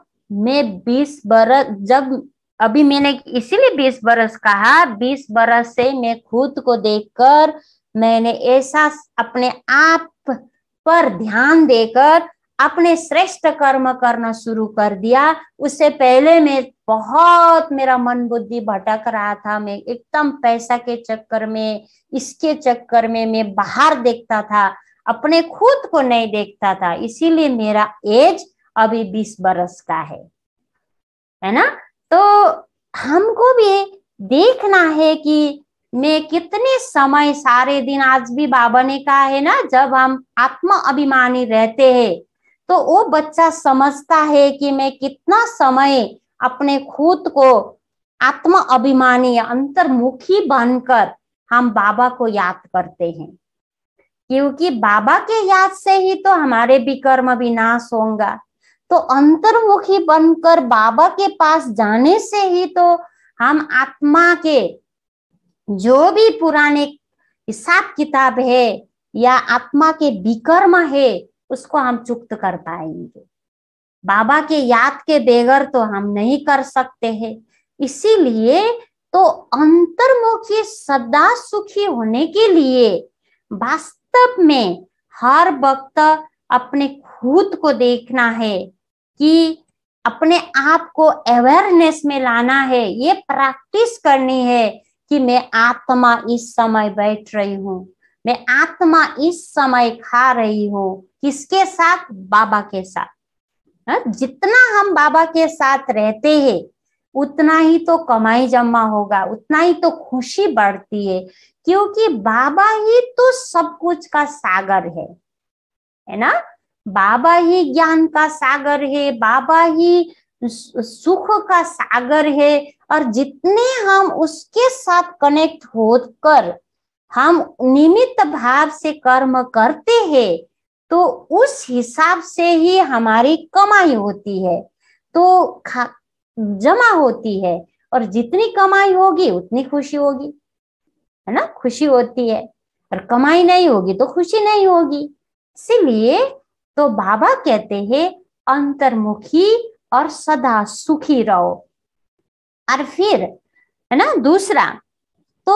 अभी मैंने इसीलिए 20 बरस कहा, 20 बरस से मैं खुद को देखकर मैंने ऐसा अपने आप पर ध्यान देकर अपने श्रेष्ठ कर्म करना शुरू कर दिया। उससे पहले मैं बहुत, मेरा मन बुद्धि भटक रहा था, मैं एकदम पैसा के चक्कर में, इसके चक्कर में मैं बाहर देखता था, अपने खुद को नहीं देखता था। इसीलिए मेरा एज अभी 20 बरस का है ना। तो हमको भी देखना है कि मैं कितने समय, सारे दिन, आज भी बाबा ने कहा है ना, जब हम आत्मा अभिमानी रहते हैं तो वो बच्चा समझता है कि मैं कितना समय अपने खुद को आत्मा अभिमानी अंतर्मुखी बनकर हम बाबा को याद करते हैं, क्योंकि बाबा के याद से ही तो हमारे विकर्म विनाश होगा। तो अंतर्मुखी बनकर बाबा के पास जाने से ही तो हम आत्मा के जो भी पुराने हिसाब किताब है या आत्मा के विकर्म है, उसको हम चुक्त कर पाएंगे। बाबा के याद के बगैर तो हम नहीं कर सकते हैं। इसीलिए तो अंतर्मुखी सदा सुखी होने के लिए वास्तव में हर वक्त अपने खुद को देखना है, कि अपने आप को अवेयरनेस में लाना है, ये प्रैक्टिस करनी है कि मैं आत्मा इस समय बैठ रही हूँ, मैं आत्मा इस समय खा रही हूँ, किसके साथ? बाबा के साथ। जितना हम बाबा के साथ रहते हैं उतना ही तो कमाई जमा होगा, उतना ही तो खुशी बढ़ती है, क्योंकि बाबा ही तो सब कुछ का सागर है ना। बाबा ही ज्ञान का सागर है, बाबा ही सुख का सागर है, और जितने हम उसके साथ कनेक्ट होकर हम निमित्त भाव से कर्म करते हैं, तो उस हिसाब से ही हमारी कमाई होती है, तो जमा होती है, और जितनी कमाई होगी उतनी खुशी होगी, है ना। खुशी होती है, और कमाई नहीं होगी तो खुशी नहीं होगी। इसीलिए तो बाबा कहते हैं अंतर्मुखी और सदा सुखी रहो। और फिर है ना दूसरा, तो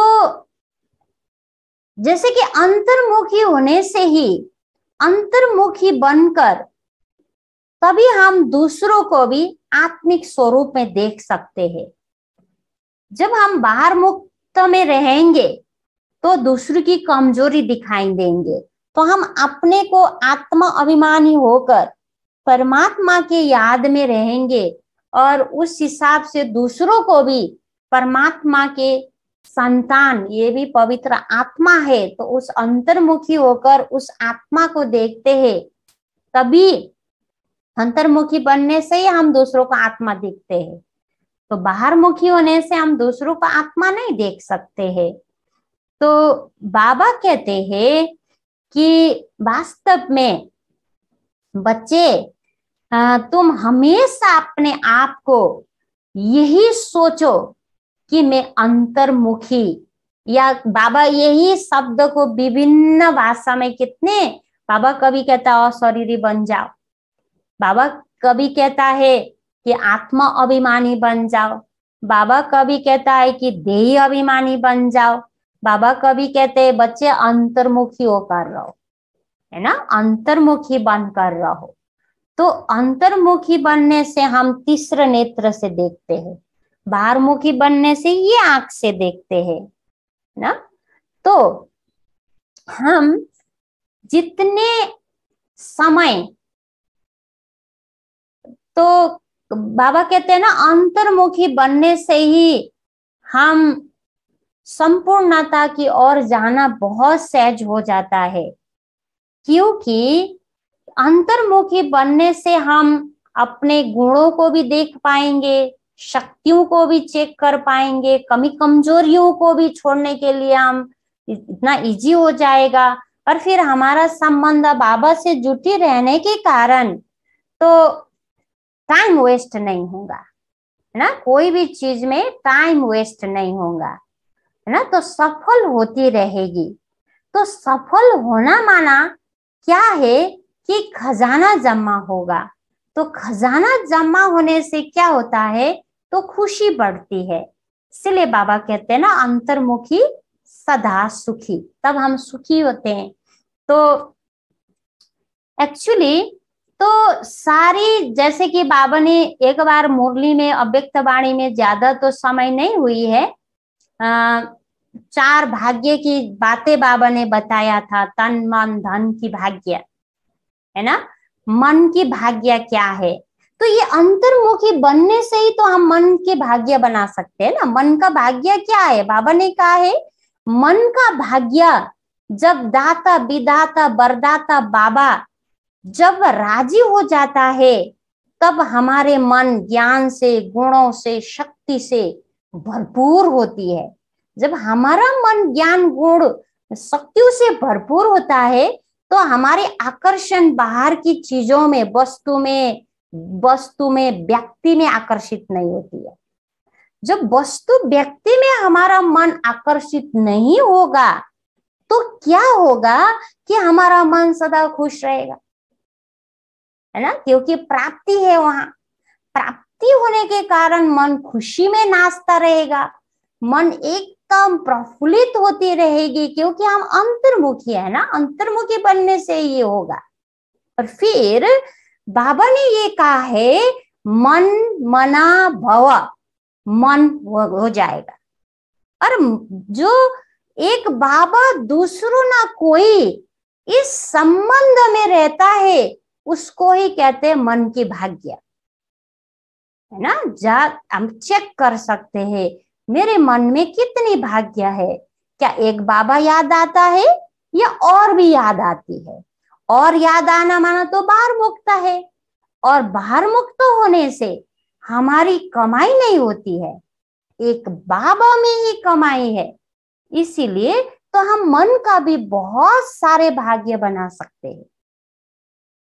जैसे कि अंतर्मुखी होने से ही, अंतर्मुखी बनकर तभी हम दूसरों को भी आत्मिक स्वरूप में देख सकते हैं। जब हम बाहर मुक्त में रहेंगे तो दूसरों की कमजोरी दिखाई देंगे, तो हम अपने को आत्मा अभिमानी होकर परमात्मा के याद में रहेंगे, और उस हिसाब से दूसरों को भी परमात्मा के संतान, ये भी पवित्र आत्मा है, तो उस अंतर्मुखी होकर उस आत्मा को देखते हैं। तभी अंतर्मुखी बनने से ही हम दूसरों को आत्मा दिखते हैं, तो बाहर मुखी होने से हम दूसरों को आत्मा नहीं देख सकते हैं। तो बाबा कहते हैं कि वास्तव में बच्चे, तुम हमेशा अपने आप को यही सोचो कि मैं अंतर्मुखी, या बाबा यही शब्द को विभिन्न भाषा में कितने, बाबा कभी कहता है अशरीरी बन जाओ, बाबा कभी कहता है कि आत्मा अभिमानी बन जाओ, बाबा कभी कहता है कि देही अभिमानी बन जाओ, बाबा कभी कहते हैं बच्चे अंतर्मुखी होकर रहो, है ना, अंतर्मुखी बनकर रहो। तो अंतर्मुखी बनने से हम तीसरे नेत्र से देखते हैं, बाहरमुखी बनने से ये आंख से देखते हैं ना। तो हम जितने समय, तो बाबा कहते हैं ना अंतर्मुखी बनने से ही हम संपूर्णता की ओर जाना बहुत सहज हो जाता है, क्योंकि अंतर्मुखी बनने से हम अपने गुणों को भी देख पाएंगे, शक्तियों को भी चेक कर पाएंगे, कमी कमजोरियों को भी छोड़ने के लिए हम इतना इजी हो जाएगा। और फिर हमारा संबंध बाबा से जुटी रहने के कारण तो टाइम वेस्ट नहीं होगा, है ना, कोई भी चीज में टाइम वेस्ट नहीं होगा, है ना, तो सफल होती रहेगी। तो सफल होना माना क्या है कि खजाना जमा होगा, तो खजाना जमा होने से क्या होता है, तो खुशी बढ़ती है। इसलिए बाबा कहते हैं ना अंतर्मुखी सदा सुखी, तब हम सुखी होते हैं। तो एक्चुअली तो सारी, जैसे कि बाबा ने एक बार मुरली में अव्यक्त वाणी में, ज्यादा तो समय नहीं हुई है, 4 भाग्य की बातें बाबा ने बताया था। तन मन धन की भाग्य, है ना, मन की भाग्य क्या है, तो ये अंतर्मुखी बनने से ही तो हम मन के भाग्य बना सकते हैं ना। मन का भाग्य क्या है, बाबा ने कहा है मन का भाग्य जब दाता विदाता वरदाता बाबा जब राजी हो जाता है, तब हमारे मन ज्ञान से, गुणों से, शक्ति से भरपूर होती है। जब हमारा मन ज्ञान गुण शक्तियों से भरपूर होता है, तो हमारे आकर्षण बाहर की चीजों में, वस्तु में, व्यक्ति में आकर्षित नहीं होती है। जब वस्तु व्यक्ति में हमारा मन आकर्षित नहीं होगा, तो क्या होगा कि हमारा मन सदा खुश रहेगा, है ना, क्योंकि प्राप्ति है वहां। प्राप्ति होने के कारण मन खुशी में नाचता रहेगा, मन एकदम प्रफुल्लित होती रहेगी, क्योंकि हम अंतर्मुखी है ना, अंतर्मुखी बनने से ये होगा। और फिर बाबा ने ये कहा है मन मना भव, मन हो जाएगा। और जो एक बाबा दूसरों ना कोई इस संबंध में रहता है, उसको ही कहते हैं मन की भाग्य, है ना। हम चेक कर सकते हैं मेरे मन में कितनी भाग्य है, क्या एक बाबा याद आता है या और भी याद आती है। और याद आना माना तो बाहर मुक्त है, और बाहर मुक्त होने से हमारी कमाई नहीं होती है, एक बाबा में ही कमाई है। इसीलिए तो हम मन का भी बहुत सारे भाग्य बना सकते हैं।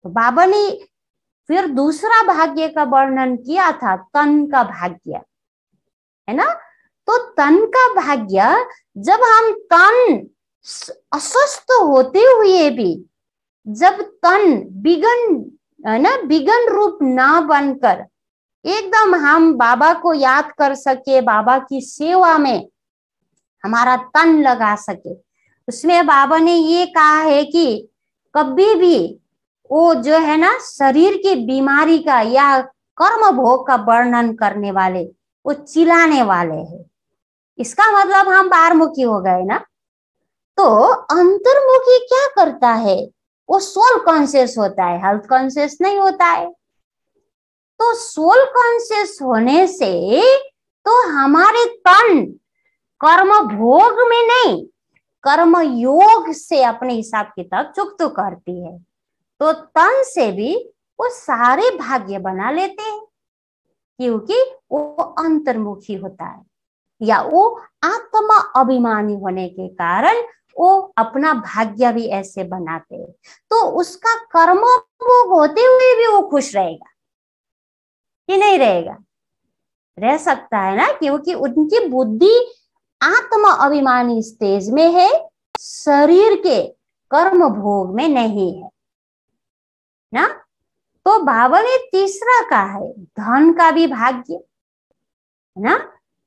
तो बाबा ने फिर दूसरा भाग्य का वर्णन किया था, तन का भाग्य, है ना। तो तन का भाग्य, जब हम तन अस्वस्थ होते हुए भी, जब तन बिगन, है ना, बिगन रूप ना बनकर एकदम हम बाबा को याद कर सके, बाबा की सेवा में हमारा तन लगा सके, उसमें बाबा ने ये कहा है कि कभी भी वो जो है ना शरीर की बीमारी का या कर्म भोग का वर्णन करने वाले, वो चिल्लाने वाले हैं। इसका मतलब हम बाहरमुखी हो गए ना। तो अंतर्मुखी क्या करता है, वो सोल कॉन्शियस होता है, हेल्थ कॉन्शियस नहीं होता है। तो सोल कॉन्शियस होने से तो हमारे तन कर्म भोग में नहीं, कर्म योग से अपने हिसाब किताब चुकत करती है। तो तन से भी वो सारे भाग्य बना लेते हैं, क्योंकि वो अंतर्मुखी होता है, या वो आत्मा अभिमानी होने के कारण वो अपना भाग्य भी ऐसे बनाते हैं। तो उसका कर्म भोग होते हुए भी वो खुश रहेगा कि नहीं रहेगा? रह सकता है ना, क्योंकि उनकी बुद्धि आत्मा अभिमानी स्टेज में है, शरीर के कर्म भोग में नहीं है ना। तो बाबा ने तीसरा कहा है धन का भी भाग्य, है ना।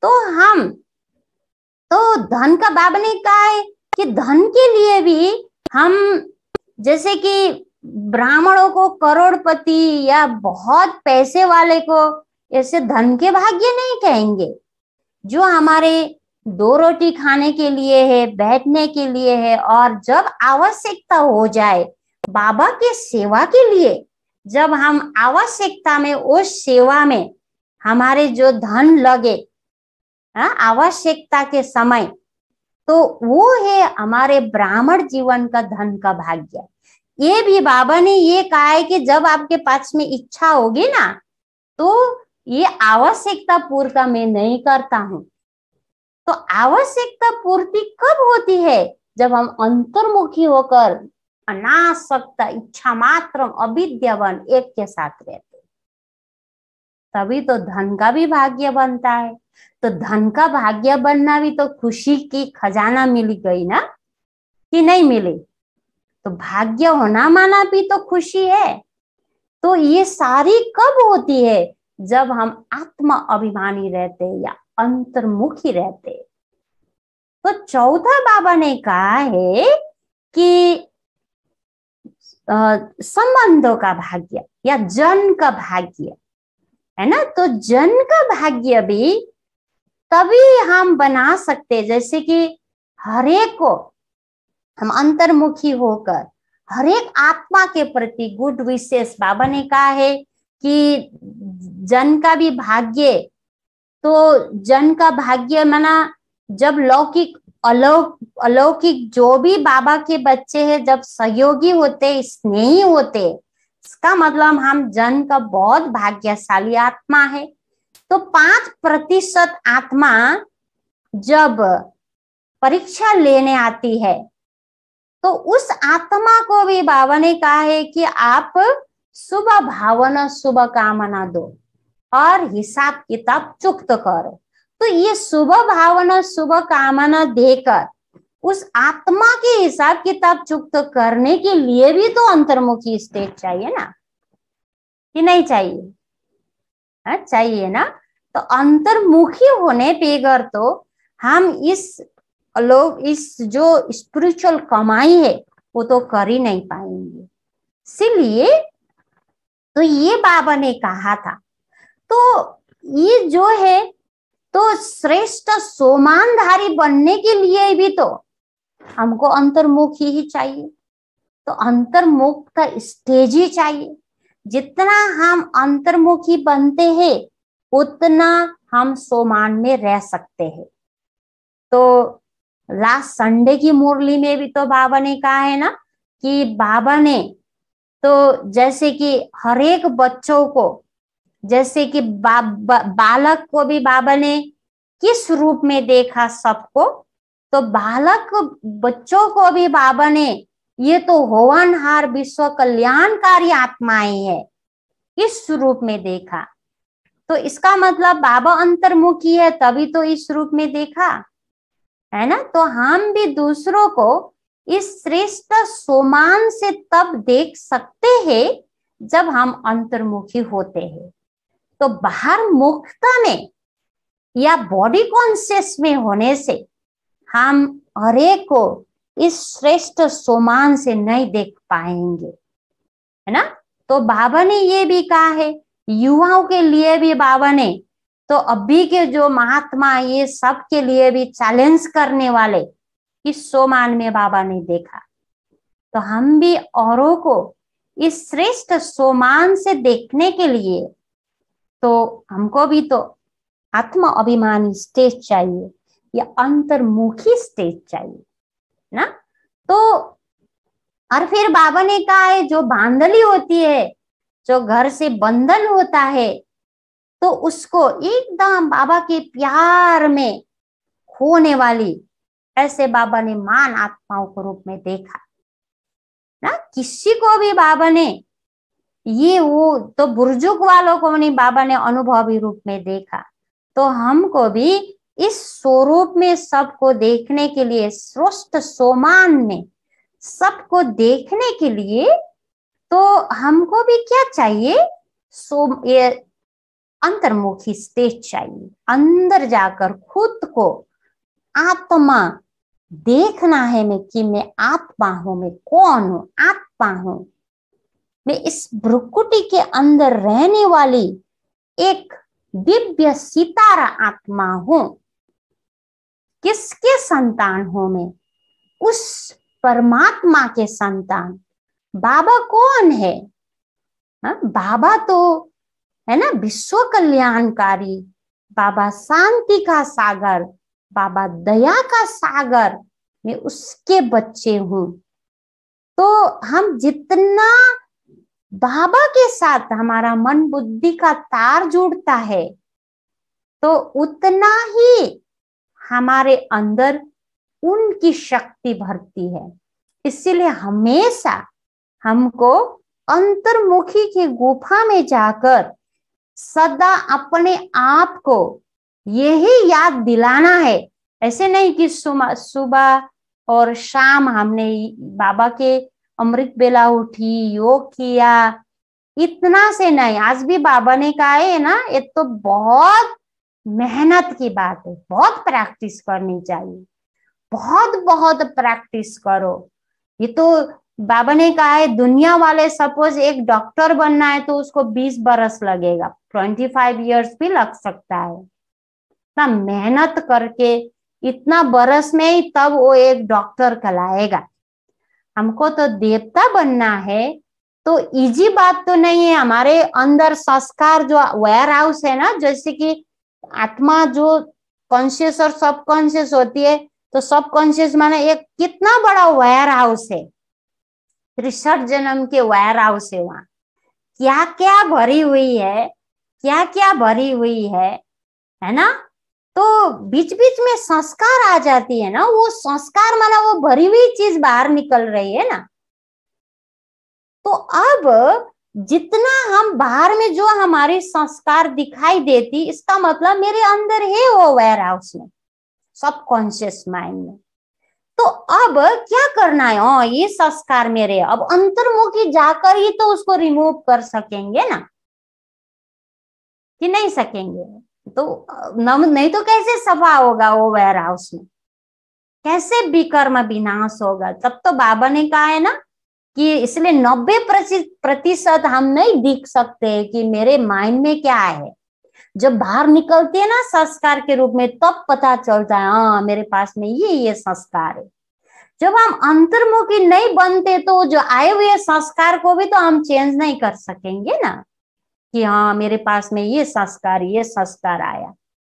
तो धन का बाबा ने कहा है कि धन के लिए भी हम, जैसे कि ब्राह्मणों को करोड़पति या बहुत पैसे वाले को ऐसे धन के भाग्य नहीं कहेंगे। जो हमारे 2 रोटी खाने के लिए है, बैठने के लिए है, और जब आवश्यकता हो जाए बाबा के सेवा के लिए, जब हम आवश्यकता में उस सेवा में हमारे जो धन लगे आवश्यकता के समय, तो वो है हमारे ब्राह्मण जीवन का धन का भाग्य। ये भी बाबा ने ये कहा है कि जब आपके पास में इच्छा होगी ना, तो ये आवश्यकता पूर्ति मैं नहीं करता हूं। तो आवश्यकता पूर्ति कब होती है? जब हम अंतर्मुखी होकर अनासक्त, इच्छा मात्र, अविद्यावन एक के साथ रहते, तभी तो धन का भी भाग्य बनता है। तो धन का भाग्य बनना भी तो खुशी की खजाना मिल गई ना, कि नहीं मिली? तो भाग्य होना माना भी तो खुशी है। तो ये सारी कब होती है? जब हम आत्मा अभिमानी रहते या अंतर्मुखी रहते। तो चौथा बाबा ने कहा है कि संबंधों का भाग्य या जन का भाग्य, है ना। तो जन का भाग्य भी तभी हम बना सकते, जैसे कि हरेक को हम अंतर्मुखी होकर हरेक आत्मा के प्रति गुड विशेष, बाबा ने कहा है कि जन का भी भाग्य। तो जन का भाग्य माना जब लौकिक अलौकिक जो भी बाबा के बच्चे हैं, जब सहयोगी होते, स्नेही होते, इसका मतलब हम जन का बहुत भाग्यशाली आत्मा है। तो 5% आत्मा जब परीक्षा लेने आती है, तो उस आत्मा को भी बाबा ने कहा है कि आप शुभ भावना, शुभ कामना दो और हिसाब किताब चुकत करो। तो ये शुभ भावना, शुभ कामना देकर उस आत्मा के हिसाब किताब चुकत करने के लिए भी तो अंतर्मुखी स्टेज चाहिए ना, कि नहीं चाहिए? चाहिए ना। तो अंतर्मुखी होने बेगर तो हम इस जो स्पिरिचुअल कमाई है वो तो कर ही नहीं पाएंगे। इसीलिए तो ये बाबा ने कहा था। तो ये जो है, तो श्रेष्ठ सोमानधारी बनने के लिए भी तो हमको अंतर्मुखी ही चाहिए। तो अंतर्मुख का स्टेज ही चाहिए। जितना हम अंतर्मुखी बनते हैं उतना हम सोमान में रह सकते हैं। तो लास्ट संडे की मुरली में भी तो बाबा ने कहा है ना कि बाबा ने तो जैसे कि हर एक बच्चों को, जैसे कि बालक को भी बाबा ने किस रूप में देखा सबको, तो बालक बच्चों को भी बाबा ने ये तो होवनहार विश्व कल्याणकारी आत्माएं है, इस रूप में देखा। तो इसका मतलब बाबा अंतर्मुखी है तभी तो इस रूप में देखा, है ना। तो हम भी दूसरों को इस श्रेष्ठ सोमान से तब देख सकते हैं जब हम अंतर्मुखी होते हैं। तो बाहर मुक्ता में या बॉडी कॉन्शियस में होने से हम हरेक को इस श्रेष्ठ सोमान से नहीं देख पाएंगे, है ना। तो बाबा ने ये भी कहा है, युवाओं के लिए भी बाबा ने, तो अभी के जो महात्मा ये सब के लिए भी चैलेंज करने वाले इस सोमान में बाबा ने देखा। तो हम भी औरों को इस श्रेष्ठ सोमान से देखने के लिए तो हमको भी तो आत्म अभिमानी स्टेज चाहिए या अंतर्मुखी स्टेज चाहिए ना। तो और फिर बाबा ने कहा है जो बांधली होती है, जो घर से बंधन होता है, तो उसको एकदम बाबा के प्यार में खोने वाली ऐसे बाबा ने मान आत्माओं के रूप में देखा ना। किसी को भी बाबा ने ये वो तो बुजुर्ग वालों को नहीं बाबा ने अनुभवी रूप में देखा। तो हमको भी इस स्वरूप में सबको देखने के लिए, श्रेष्ठ सोमान में सबको देखने के लिए तो हमको भी क्या चाहिए, ये अंतर्मुखी स्टेज चाहिए। अंदर जाकर खुद को आत्मा देखना है मैं कि मैं आत्मा हूं, मैं कौन हूं, आत्मा हूं। मैं इस भ्रुकुटी के अंदर रहने वाली एक दिव्य सितारा आत्मा हूं। किसके संतान हूं मैं? उस परमात्मा के संतान। बाबा कौन है? बाबा तो है ना विश्व कल्याणकारी, बाबा शांति का सागर, बाबा दया का सागर, मैं उसके बच्चे हूं। तो हम जितना बाबा के साथ हमारा मन बुद्धि का तार जुड़ता है तो उतना ही हमारे अंदर उनकी शक्ति भरती है। इसीलिए हमेशा हमको अंतर्मुखी की गुफा में जाकर सदा अपने आप को यही याद दिलाना है। ऐसे नहीं कि सुबह और शाम हमने बाबा के अमृत बेला उठी, योग किया, इतना से नहीं। आज भी बाबा ने कहा है ना, ये तो बहुत मेहनत की बात है, बहुत प्रैक्टिस करनी चाहिए, बहुत बहुत प्रैक्टिस करो। ये तो बाबा ने कहा है दुनिया वाले सपोज एक डॉक्टर बनना है तो उसको 20 बरस लगेगा, 25 इयर्स भी लग सकता है। इतना मेहनत करके इतना बरस में ही तब वो एक डॉक्टर कहलाएगा। हमको तो देवता बनना है तो इजी बात तो नहीं है। हमारे अंदर संस्कार जो वेयर हाउस है ना, जैसे कि आत्मा जो कॉन्शियस और सब कॉन्शियस होती है, तो सब कॉन्शियस माने एक कितना बड़ा वेयर हाउस है, 63 जन्म के वेयर हाउस है। वहां क्या क्या भरी हुई है, क्या क्या भरी हुई है ना। तो बीच बीच में संस्कार आ जाती है ना, वो संस्कार माना वो भरी हुई चीज बाहर निकल रही है ना। तो अब जितना हम बाहर में जो हमारे संस्कार दिखाई देती, इसका मतलब मेरे अंदर है वो वेयर हाउस में, सब कॉन्शियस माइंड में। तो अब क्या करना है? ये संस्कार मेरे, अब अंतर्मुखी जाकर ही तो उसको रिमूव कर सकेंगे ना, कि नहीं सकेंगे? तो नहीं तो कैसे सफा होगा वो वेयर हाउस में, कैसे विकर्म विनाश होगा? तब तो बाबा ने कहा है ना कि इसलिए 90% हम नहीं दिख सकते कि मेरे माइंड में क्या है। जब बाहर निकलते हैं ना संस्कार के रूप में, तब पता चलता है हाँ मेरे पास में ये संस्कार है। जब हम अंतर्मुखी नहीं बनते तो जो आए हुए संस्कार को भी तो हम चेंज नहीं कर सकेंगे ना, कि हाँ मेरे पास में ये संस्कार आया।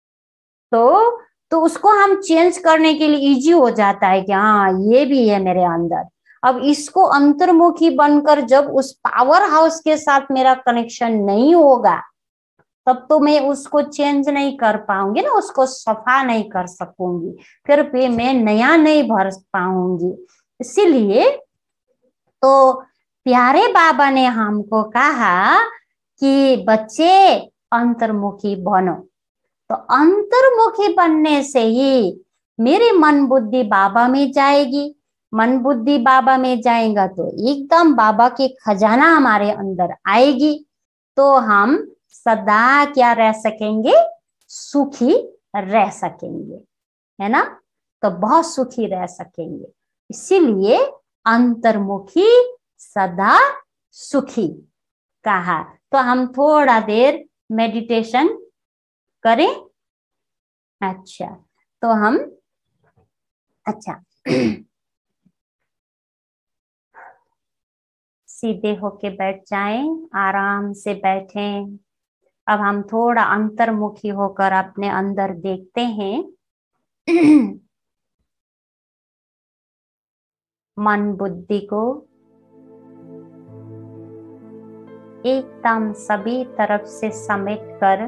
तो उसको हम चेंज करने के लिए इजी हो जाता है कि हाँ ये भी है मेरे अंदर। अब इसको अंतर्मुखी बनकर जब उस पावर हाउस के साथ मेरा कनेक्शन नहीं होगा, तब तो मैं उसको चेंज नहीं कर पाऊंगी ना, उसको सफा नहीं कर सकूंगी, फिर मैं नया नहीं भर पाऊंगी। इसीलिए तो प्यारे बाबा ने हमको कहा कि बच्चे अंतर्मुखी बनो। तो अंतर्मुखी बनने से ही मेरी मन बुद्धि बाबा में जाएगी। मन बुद्धि बाबा में जाएगा तो एकदम बाबा की खजाना हमारे अंदर आएगी। तो हम सदा क्या रह सकेंगे? सुखी रह सकेंगे, है ना। तो बहुत सुखी रह सकेंगे। इसीलिए अंतर्मुखी सदा सुखी कहा। तो हम थोड़ा देर मेडिटेशन करें। अच्छा, तो हम सीधे होके बैठ जाएं, आराम से बैठें। अब हम थोड़ा अंतर्मुखी होकर अपने अंदर देखते हैं। मन बुद्धि को एकदम सभी तरफ से समेटकर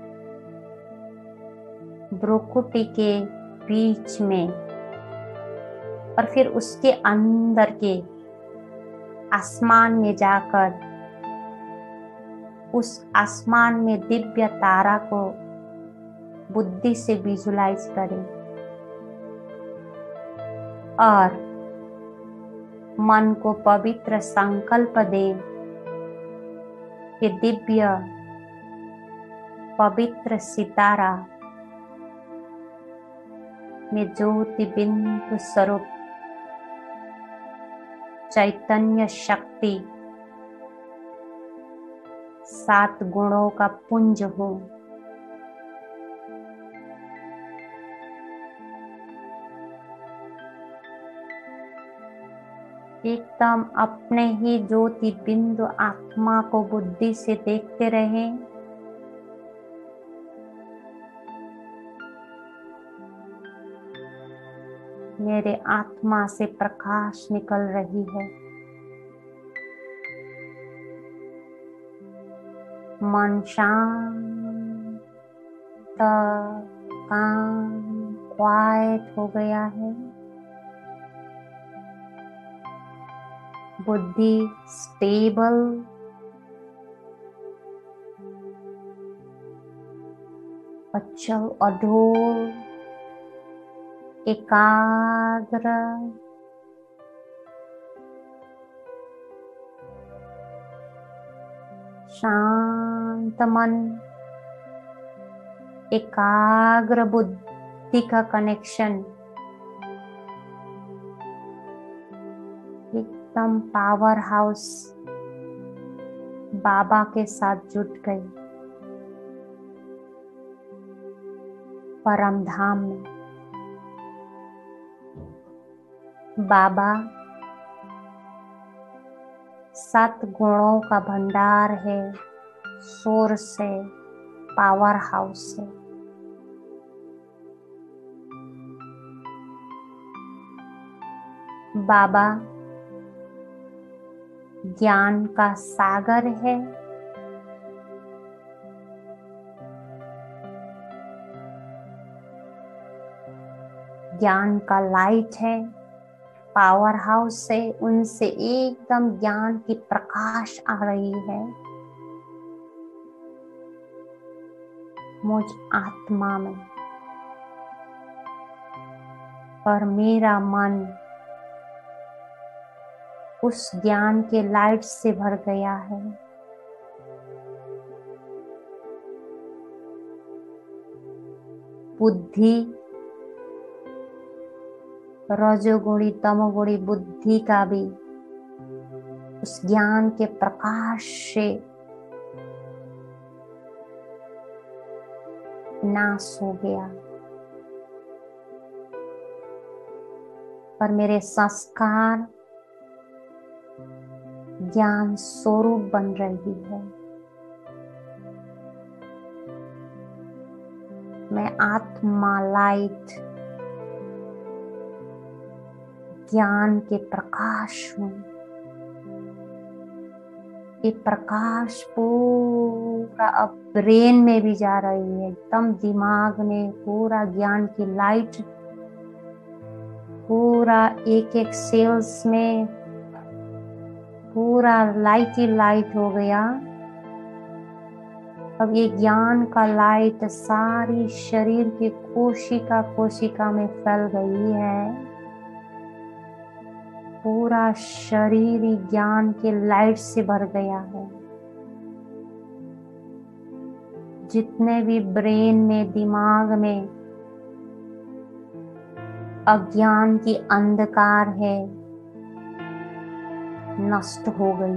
भ्रुकुटी के बीच में और फिर उसके अंदर के आसमान में जाकर उस आसमान में दिव्य तारा को बुद्धि से विजुलाइज करें और मन को पवित्र संकल्प दें कि दिव्य पवित्र सितारा में ज्योति बिंदु स्वरूप चैतन्य शक्ति 7 गुणों का पुंज हो। एकदम अपने ही ज्योति बिंदु आत्मा को बुद्धि से देखते रहें। मेरे आत्मा से प्रकाश निकल रही है। मन शांत, काम, क्वाइट हो गया है। बुद्धि स्टेबल, अचल अढोल, एकाग्र, शांत मन, एकाग्र बुद्धि का कनेक्शन एकदम पावर हाउस बाबा के साथ जुट गई परम धाम में। बाबा 7 गुणों का भंडार है, सोर्स है, पावर हाउस है। बाबा ज्ञान का सागर है। ज्ञान का लाइट है, पावर हाउस है। उनसे एकदम ज्ञान की प्रकाश आ रही है मुझ आत्मा में, और मेरा मन उस ज्ञान के लाइट से भर गया है। बुद्धि, रजोगुणी तमोगुणी बुद्धि का भी उस ज्ञान के प्रकाश से नाश हो गया, और मेरे संस्कार ज्ञान स्वरूप बन रही है। मैं आत्मा लाइट ज्ञान के प्रकाश हूँ। ये प्रकाश पूरा अब ब्रेन में भी जा रही है, एकदम दिमाग में पूरा ज्ञान की लाइट पूरा एक एक सेल्स में पूरा लाइट ही लाइट हो गया। अब ये ज्ञान का लाइट सारी शरीर के कोशिका कोशिका में फैल गई है। पूरा शरीर ही ज्ञान के लाइट से भर गया है। जितने भी ब्रेन में, दिमाग में अज्ञान की अंधकार है, नष्ट हो गई।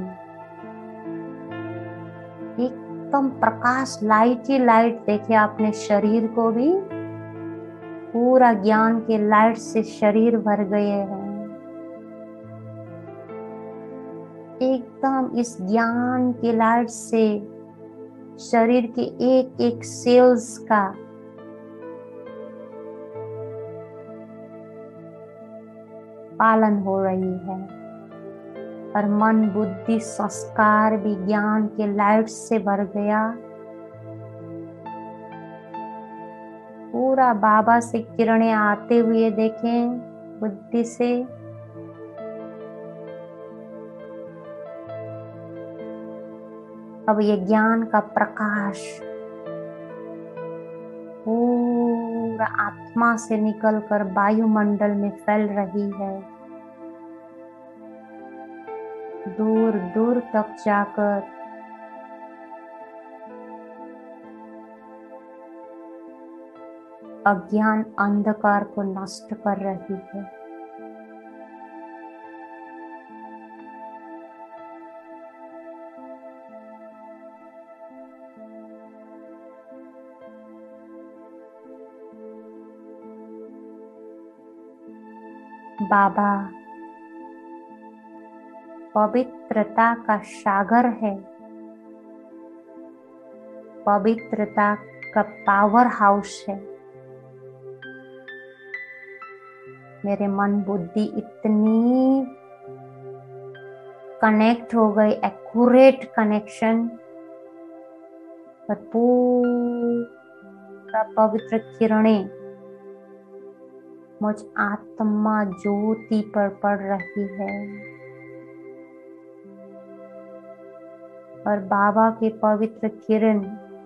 एकदम प्रकाश, लाइट ही लाइट। देखिए अपने शरीर को भी पूरा ज्ञान के लाइट से शरीर भर गए हैं। एकदम इस ज्ञान के लाइट से शरीर के एक एक सेल्स का पालन हो रही है। और मन, बुद्धि, संस्कार भी ज्ञान के लाइट से भर गया। पूरा बाबा से किरणें आते हुए देखें बुद्धि से। अब ये ज्ञान का प्रकाश पूरा आत्मा से निकलकर वायुमंडल में फैल रही है। दूर दूर तक जाकर अज्ञान अंधकार को नष्ट कर रही है। बाबा पवित्रता का सागर है, पवित्रता का पावर हाउस है। मेरे मन बुद्धि इतनी कनेक्ट हो गई, एक्यूरेट कनेक्शन, और पूरा पवित्र किरणें मुझ आत्मा ज्योति पर पड़ रही है। और बाबा के पवित्र किरण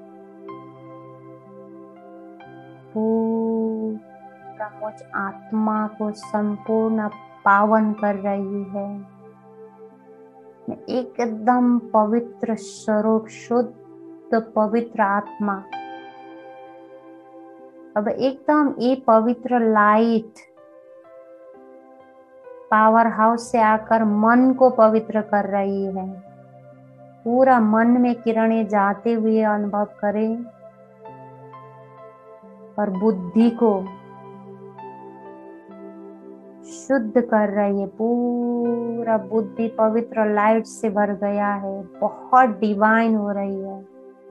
पूरा मुझ आत्मा को संपूर्ण पावन कर रही है। मैं एकदम पवित्र स्वरूप, शुद्ध पवित्र आत्मा। अब एकदम ये पवित्र लाइट पावर हाउस से आकर मन को पवित्र कर रही है। पूरा मन में किरणें जाते हुए अनुभव करें और बुद्धि को शुद्ध कर रही है। पूरा बुद्धि पवित्र लाइट से भर गया है, बहुत डिवाइन हो रही है।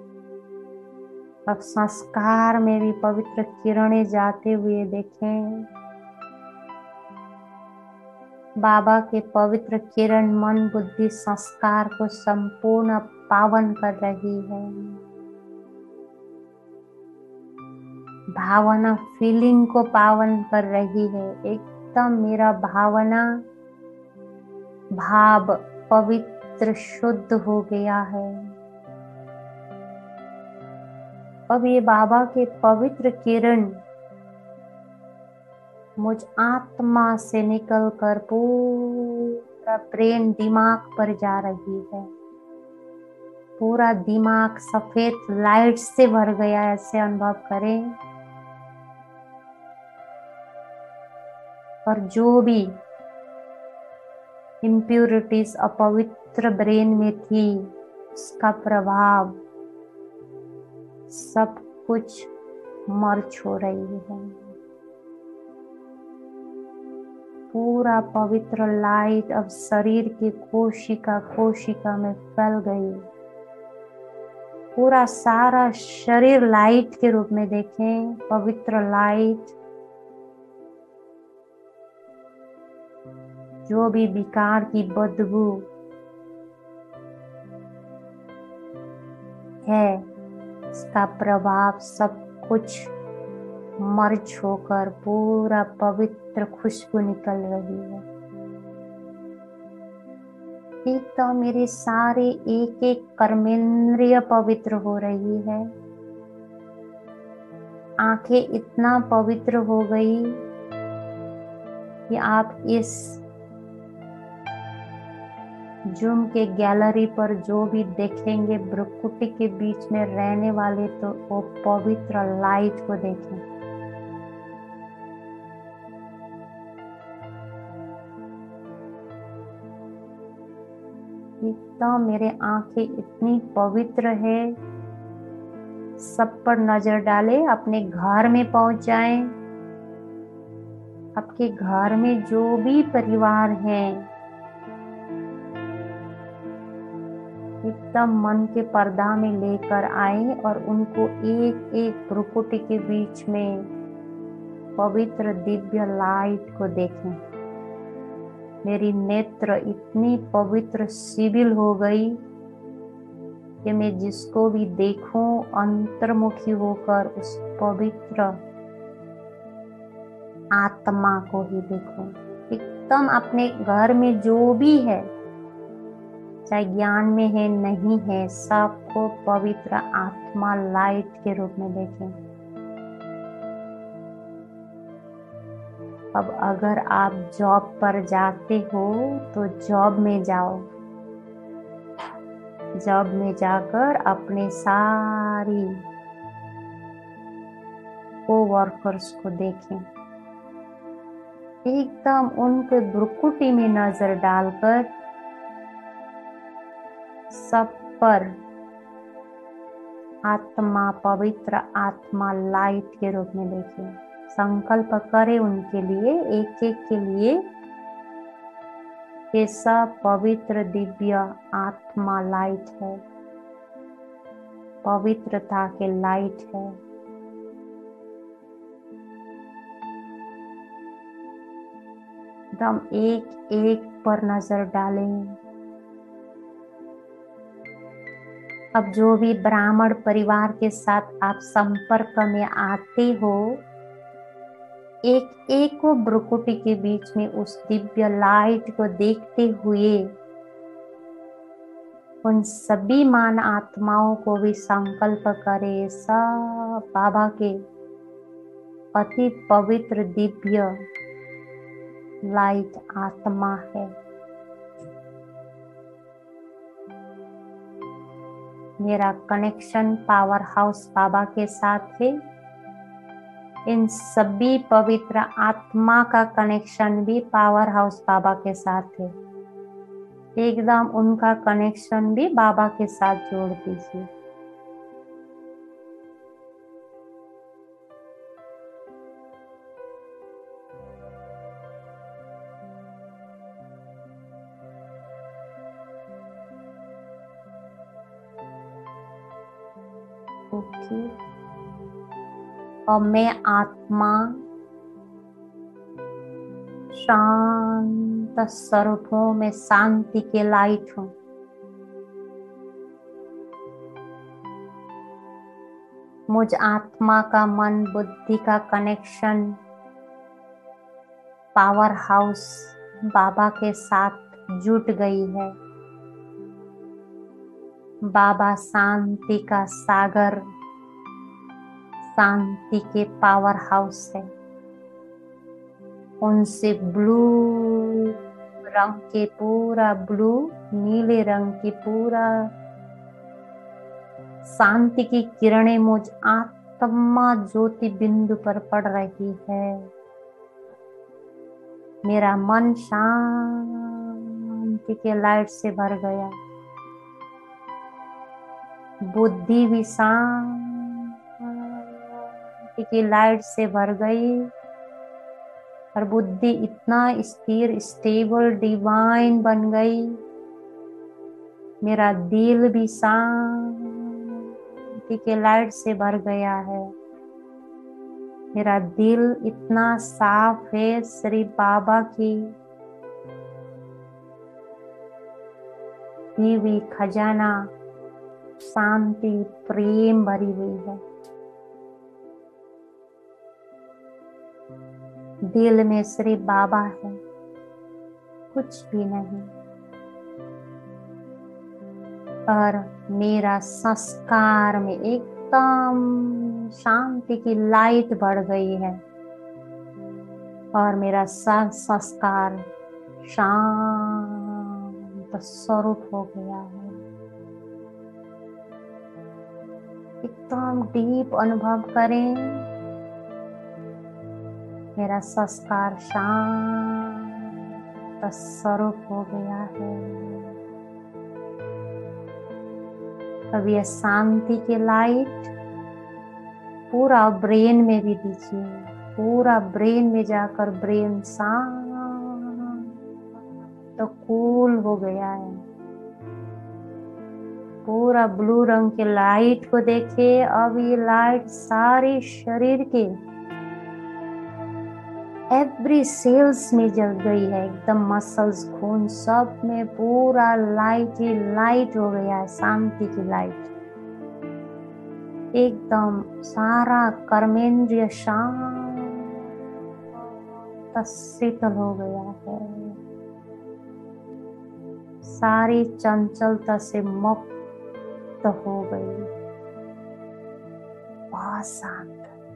अब संस्कार में भी पवित्र किरणें जाते हुए देखें। बाबा के पवित्र किरण मन, बुद्धि, संस्कार को संपूर्ण पावन कर रही है। भावना, फीलिंग को पावन कर रही है। एकदम मेरा भावना, भाव पवित्र शुद्ध हो गया है। अब ये बाबा के पवित्र किरण मुझ आत्मा से निकलकर पूरा ब्रेन, दिमाग पर जा रही है। पूरा दिमाग सफेद लाइट से भर गया, ऐसे अनुभव करें। और जो भी इम्प्यूरिटीज, अपवित्र ब्रेन में थी, उसका प्रभाव सब कुछ मर्ज हो रही है। पूरा पवित्र लाइट अब शरीर की कोशिका कोशिका में फैल गई। पूरा सारा शरीर लाइट के रूप में देखें, पवित्र लाइट। जो भी विकार की बदबू है, इसका प्रभाव सब कुछ मर्ज होकर पूरा पवित्र खुशबू निकल रही है। एकदम मेरे सारे एक एक कर्मेंद्रिय पवित्र हो रही है। आंखें इतना पवित्र हो गई कि आप इस जूम के गैलरी पर जो भी देखेंगे भ्रुकुटी के बीच में रहने वाले, तो वो पवित्र लाइट को देखें। एकदम मेरे आंखें इतनी पवित्र है। सब पर नजर डालें, अपने घर में पहुंच जाएं। आपके घर में जो भी परिवार है, एकदम मन के पर्दा में लेकर आए और उनको एक एक भ्रुकुटी के बीच में पवित्र दिव्य लाइट को देखें। मेरी नेत्र इतनी पवित्र सिबिल हो गई कि मैं जिसको भी देखूं अंतर्मुखी होकर उस पवित्र आत्मा को ही देखूं। एकदम अपने घर में जो भी है, चाहे ज्ञान में है नहीं है, सबको पवित्र आत्मा लाइट के रूप में देखें। अब अगर आप जॉब पर जाते हो तो जॉब में जाओ। जॉब में जाकर अपने सारी कोवर्कर्स को देखें। एकदम उनके भ्रुकुटी में नजर डालकर सब पर आत्मा, पवित्र आत्मा लाइट के रूप में देखें। संकल्प करें उनके लिए, एक एक के लिए, ये सब पवित्र दिव्य आत्मा लाइट है, पवित्रता के लाइट है। एकदम एक एक पर नजर डालें। अब जो भी ब्राह्मण परिवार के साथ आप संपर्क में आते हो, एक एक को भ्रुकुटी के बीच में उस दिव्य लाइट को देखते हुए उन सभी मान आत्माओं को भी संकल्प करे, सब बाबा के अति पवित्र दिव्य लाइट आत्मा है। मेरा कनेक्शन पावर हाउस बाबा के साथ है। इन सभी पवित्र आत्मा का कनेक्शन भी पावर हाउस बाबा के साथ है। एकदम उनका कनेक्शन भी बाबा के साथ जोड़ दीजिए। ओके, और मैं आत्मा शांत स्वरूप हूं, मैं शांति के लाइट हूं। मुझ आत्मा का मन बुद्धि का कनेक्शन पावर हाउस बाबा के साथ जुट गई है। बाबा शांति का सागर, शांति के पावर हाउस है। उनसे ब्लू रंग के पूरा ब्लू, नीले रंग की पूरा शांति की किरणें मुझ आत्मा ज्योति बिंदु पर पड़ रही है। मेरा मन शांति के लाइट से भर गया। बुद्धि भी शांति की लाइट से भर गई और बुद्धि इतना स्थिर, स्टेबल, डिवाइन बन गई। मेरा दिल भी शांति के लाइट से भर गया है। मेरा दिल इतना साफ है, श्री बाबा की दी हुई खजाना शांति प्रेम भरी हुई है। दिल में श्री बाबा है, कुछ भी नहीं। और मेरा संस्कार में एकदम शांति की लाइट बढ़ गई है और मेरा संस्कार शांत स्वरूप हो गया है। एकदम डीप अनुभव करें, मेरा संस्कार शांत स्वरूप हो गया है। अब यह शांति की लाइट पूरा ब्रेन में भी दीजिए। पूरा ब्रेन में जाकर ब्रेन शांत तो कूल हो गया है। पूरा ब्लू रंग के लाइट को देखिए। अब ये लाइट सारे शरीर के एवरी सेल्स में जल गई है। एकदम मसल्स, खून सब में पूरा लाइट ही लाइट हो गया है। शांति की लाइट एकदम सारा कर्मेंद्रिय शांत शीतल हो गया है। सारी चंचलता से मुक्त हो गई, बहुत शांत।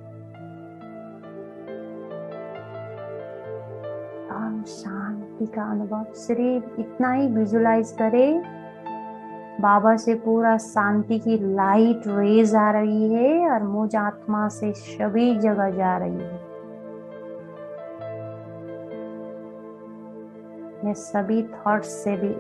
हम शांति का अनुभव सिर्फ इतना ही विजुलाइज करें। बाबा से पूरा शांति की लाइट रेज आ रही है और मुझ आत्मा से सभी जगह जा रही है। मैं सभी थॉट्स से भी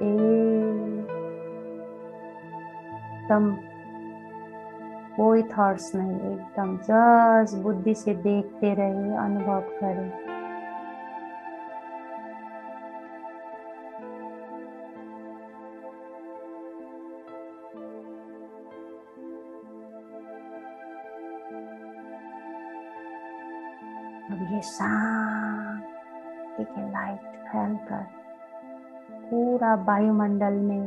एकदम कोई थॉट्स नहीं, एकदम जस्ट बुद्धि से देखते रहे, अनुभव करें। अब ये शांति की लाइट फैलकर पूरा वायुमंडल में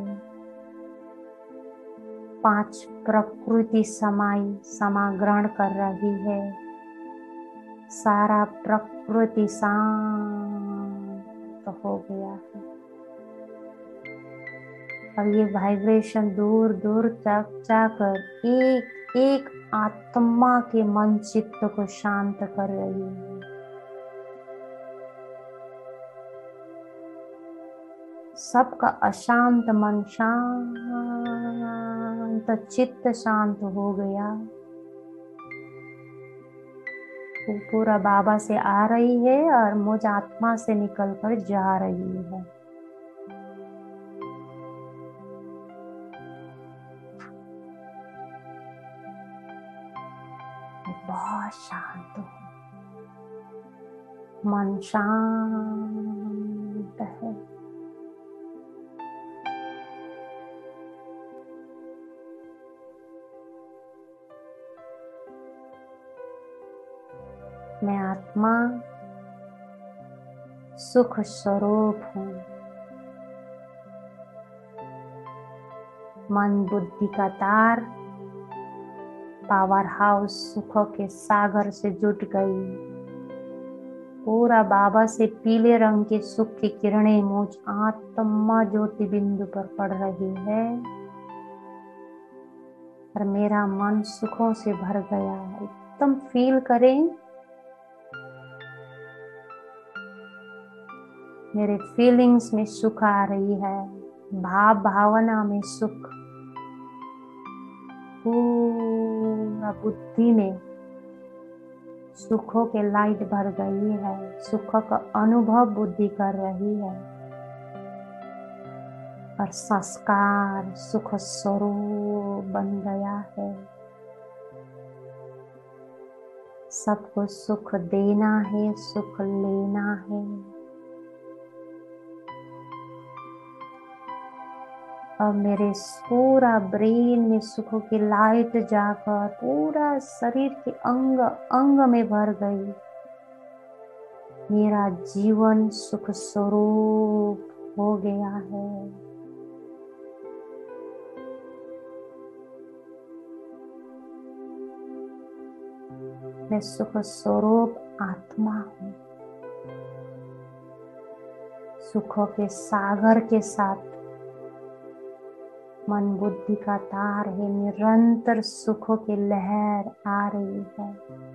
5 प्रकृति समाग्रहण कर रही है। सारा प्रकृति शांत हो गया है। अब ये वाइब्रेशन दूर दूर तक जाकर एक एक आत्मा के मन चित्त को शांत कर रही है। सबका अशांत मन शांत, चित्त शांत हो गया। वो पूरा बाबा से आ रही है और मुझ आत्मा से निकलकर जा रही है। बहुत शांत हो, मन शांत है। मैं आत्मा सुख स्वरूप हूँ। मन बुद्धि का तार पावर हाउस सुखों के सागर से जुट गई। पूरा बाबा से पीले रंग के सुख की किरणें मुझ आत्मा ज्योति बिंदु पर पड़ रही है और मेरा मन सुखों से भर गया है। एकदम फील करें, मेरे फीलिंग्स में सुख आ रही है, भाव भावना में सुख, पूरा बुद्धि में सुखों के लाइट भर गई है। सुख का अनुभव बुद्धि कर रही है और संस्कार सुख स्वरूप बन गया है। सबको सुख देना है, सुख लेना है। अब मेरे पूरा ब्रेन में सुखों की लाइट जाकर पूरा शरीर के अंग अंग में भर गई। मेरा जीवन सुख स्वरूप हो गया है। मैं सुख स्वरूप आत्मा हूँ। सुखों के सागर के साथ मन बुद्धि का तार है, निरंतर सुखों की लहर आ रही है,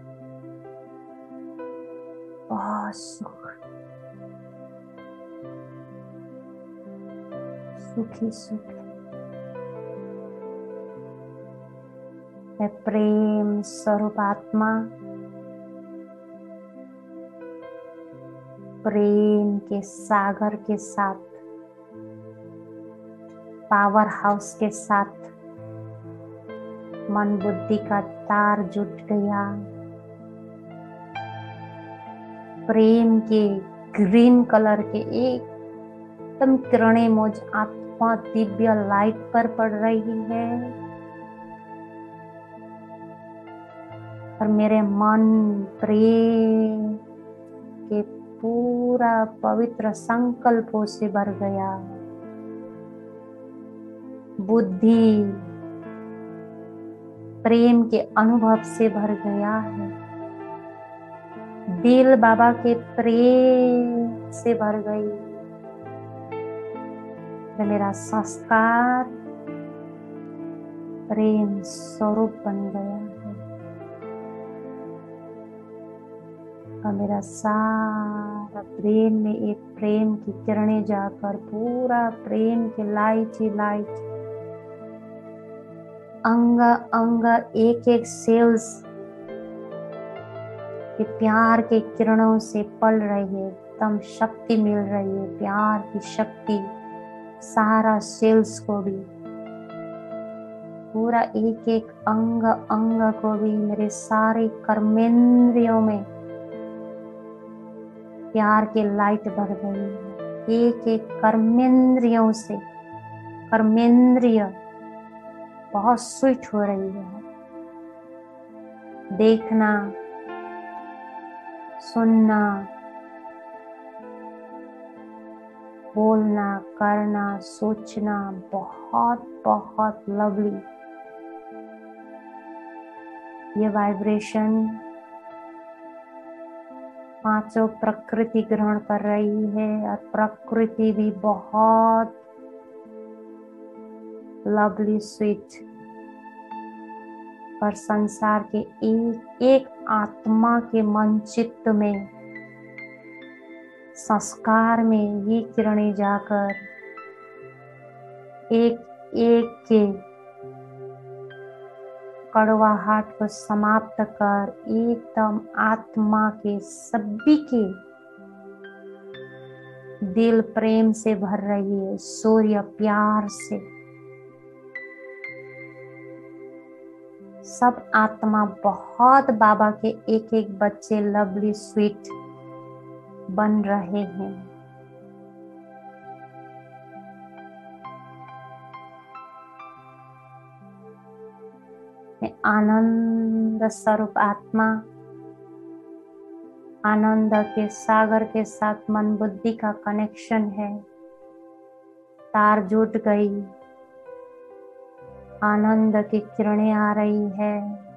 बहुत सुख, सुखी सुखी है। प्रेम स्वरूप आत्मा प्रेम के सागर के साथ, पावर हाउस के साथ मन बुद्धि का तार जुट गया। प्रेम के ग्रीन कलर के एकदम किरणें मुझ आत्मा दिव्य लाइट पर पड़ रही है और मेरे मन प्रेम के पूरा पवित्र संकल्पों से भर गया। बुद्धि प्रेम के अनुभव से भर गया है। दिल बाबा के प्रेम से भर गई है। मेरा संस्कार प्रेम स्वरूप बन गया है और मेरा सारा ब्रेन में एक प्रेम की किरणें जाकर पूरा प्रेम की लाइट ही लाइट, अंग अंग एक एक सेल्स के प्यार के किरणों से पल रही है, एकदम शक्ति मिल रही है, प्यार की शक्ति सारा सेल्स को भी, पूरा एक एक अंग अंग को भी, मेरे सारे कर्मेंद्रियों में प्यार की लाइट भर गई है। एक एक कर्मेंद्रियों से, कर्मेंद्रिय बहुत स्वीट हो रही है। देखना, सुनना, बोलना, करना, सोचना बहुत बहुत लवली। ये वाइब्रेशन पांचों प्रकृति ग्रहण कर रही है और प्रकृति भी बहुत लवली स्वीट। पर संसार के एक एक आत्मा के मन चित्त में, संस्कार में ये किरणें जाकर एक एक के कड़वाहट को समाप्त कर एकदम आत्मा के सभी के दिल प्रेम से भर रही है, सूर्य प्यार से। सब आत्मा बहुत बाबा के एक एक बच्चे लवली स्वीट बन रहे हैं। आनंद स्वरूप आत्मा आनंद के सागर के साथ मन बुद्धि का कनेक्शन है, तार जुट गई, आनंद की किरणें आ रही है,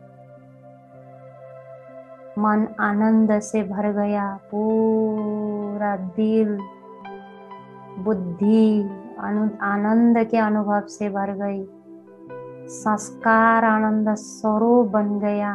मन आनंद से भर गया, पूरा दिल बुद्धि आनंद के अनुभव से भर गई, संस्कार आनंद स्वरूप बन गया,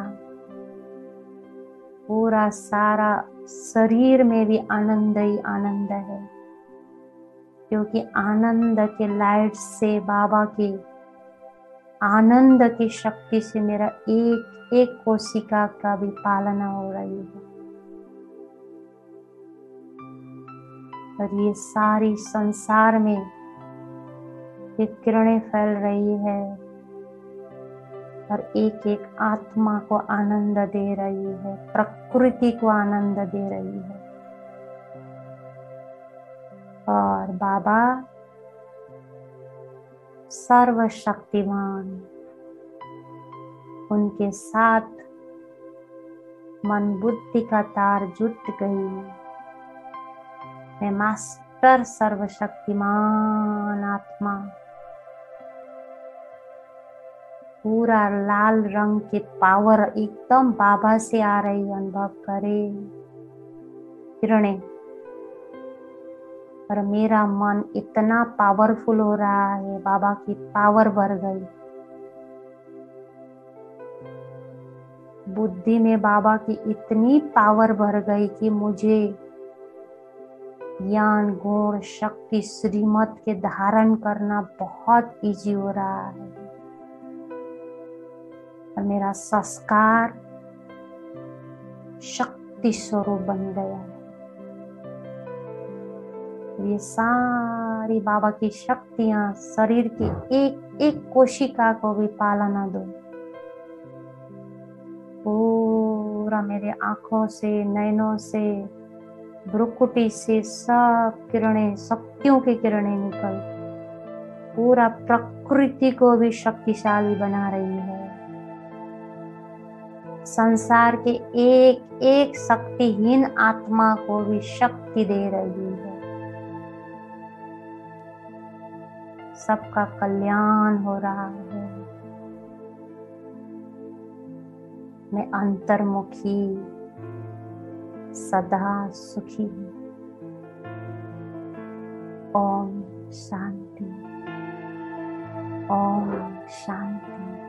पूरा सारा शरीर में भी आनंद ही आनंद है, क्योंकि आनंद के लाइट से, बाबा के आनंद की शक्ति से मेरा एक एक कोशिका का भी पालना हो रही है। और ये सारी संसार में ये किरणें फैल रही है और एक एक आत्मा को आनंद दे रही है, प्रकृति को आनंद दे रही है। और बाबा सर्वशक्तिमान, उनके साथ मन बुद्धि का तार जुट गई। मैं मास्टर सर्वशक्तिमान आत्मा, पूरा लाल रंग के पावर एकदम बाबा से आ रही अनुभव करे। किरणें और मेरा मन इतना पावरफुल हो रहा है, बाबा की पावर बढ़ गई। बुद्धि में बाबा की इतनी पावर बढ़ गई कि मुझे ज्ञान, गुण, शक्ति, श्रीमत के धारण करना बहुत इजी हो रहा है और मेरा संस्कार शक्ति स्वरूप बन गया है। ये सारी बाबा की शक्तियां शरीर की एक एक कोशिका को भी पालना दो। पूरा मेरे आंखों से, नयनों से, भ्रुकुटी से सब किरणें, शक्तियों की किरणें निकल पूरा प्रकृति को भी शक्तिशाली बना रही है। संसार के एक एक शक्तिहीन आत्मा को भी शक्ति दे रही है। सबका कल्याण हो रहा है। मैं अंतर्मुखी सदा सुखी हूँ। ओम शांति, ओम शांति।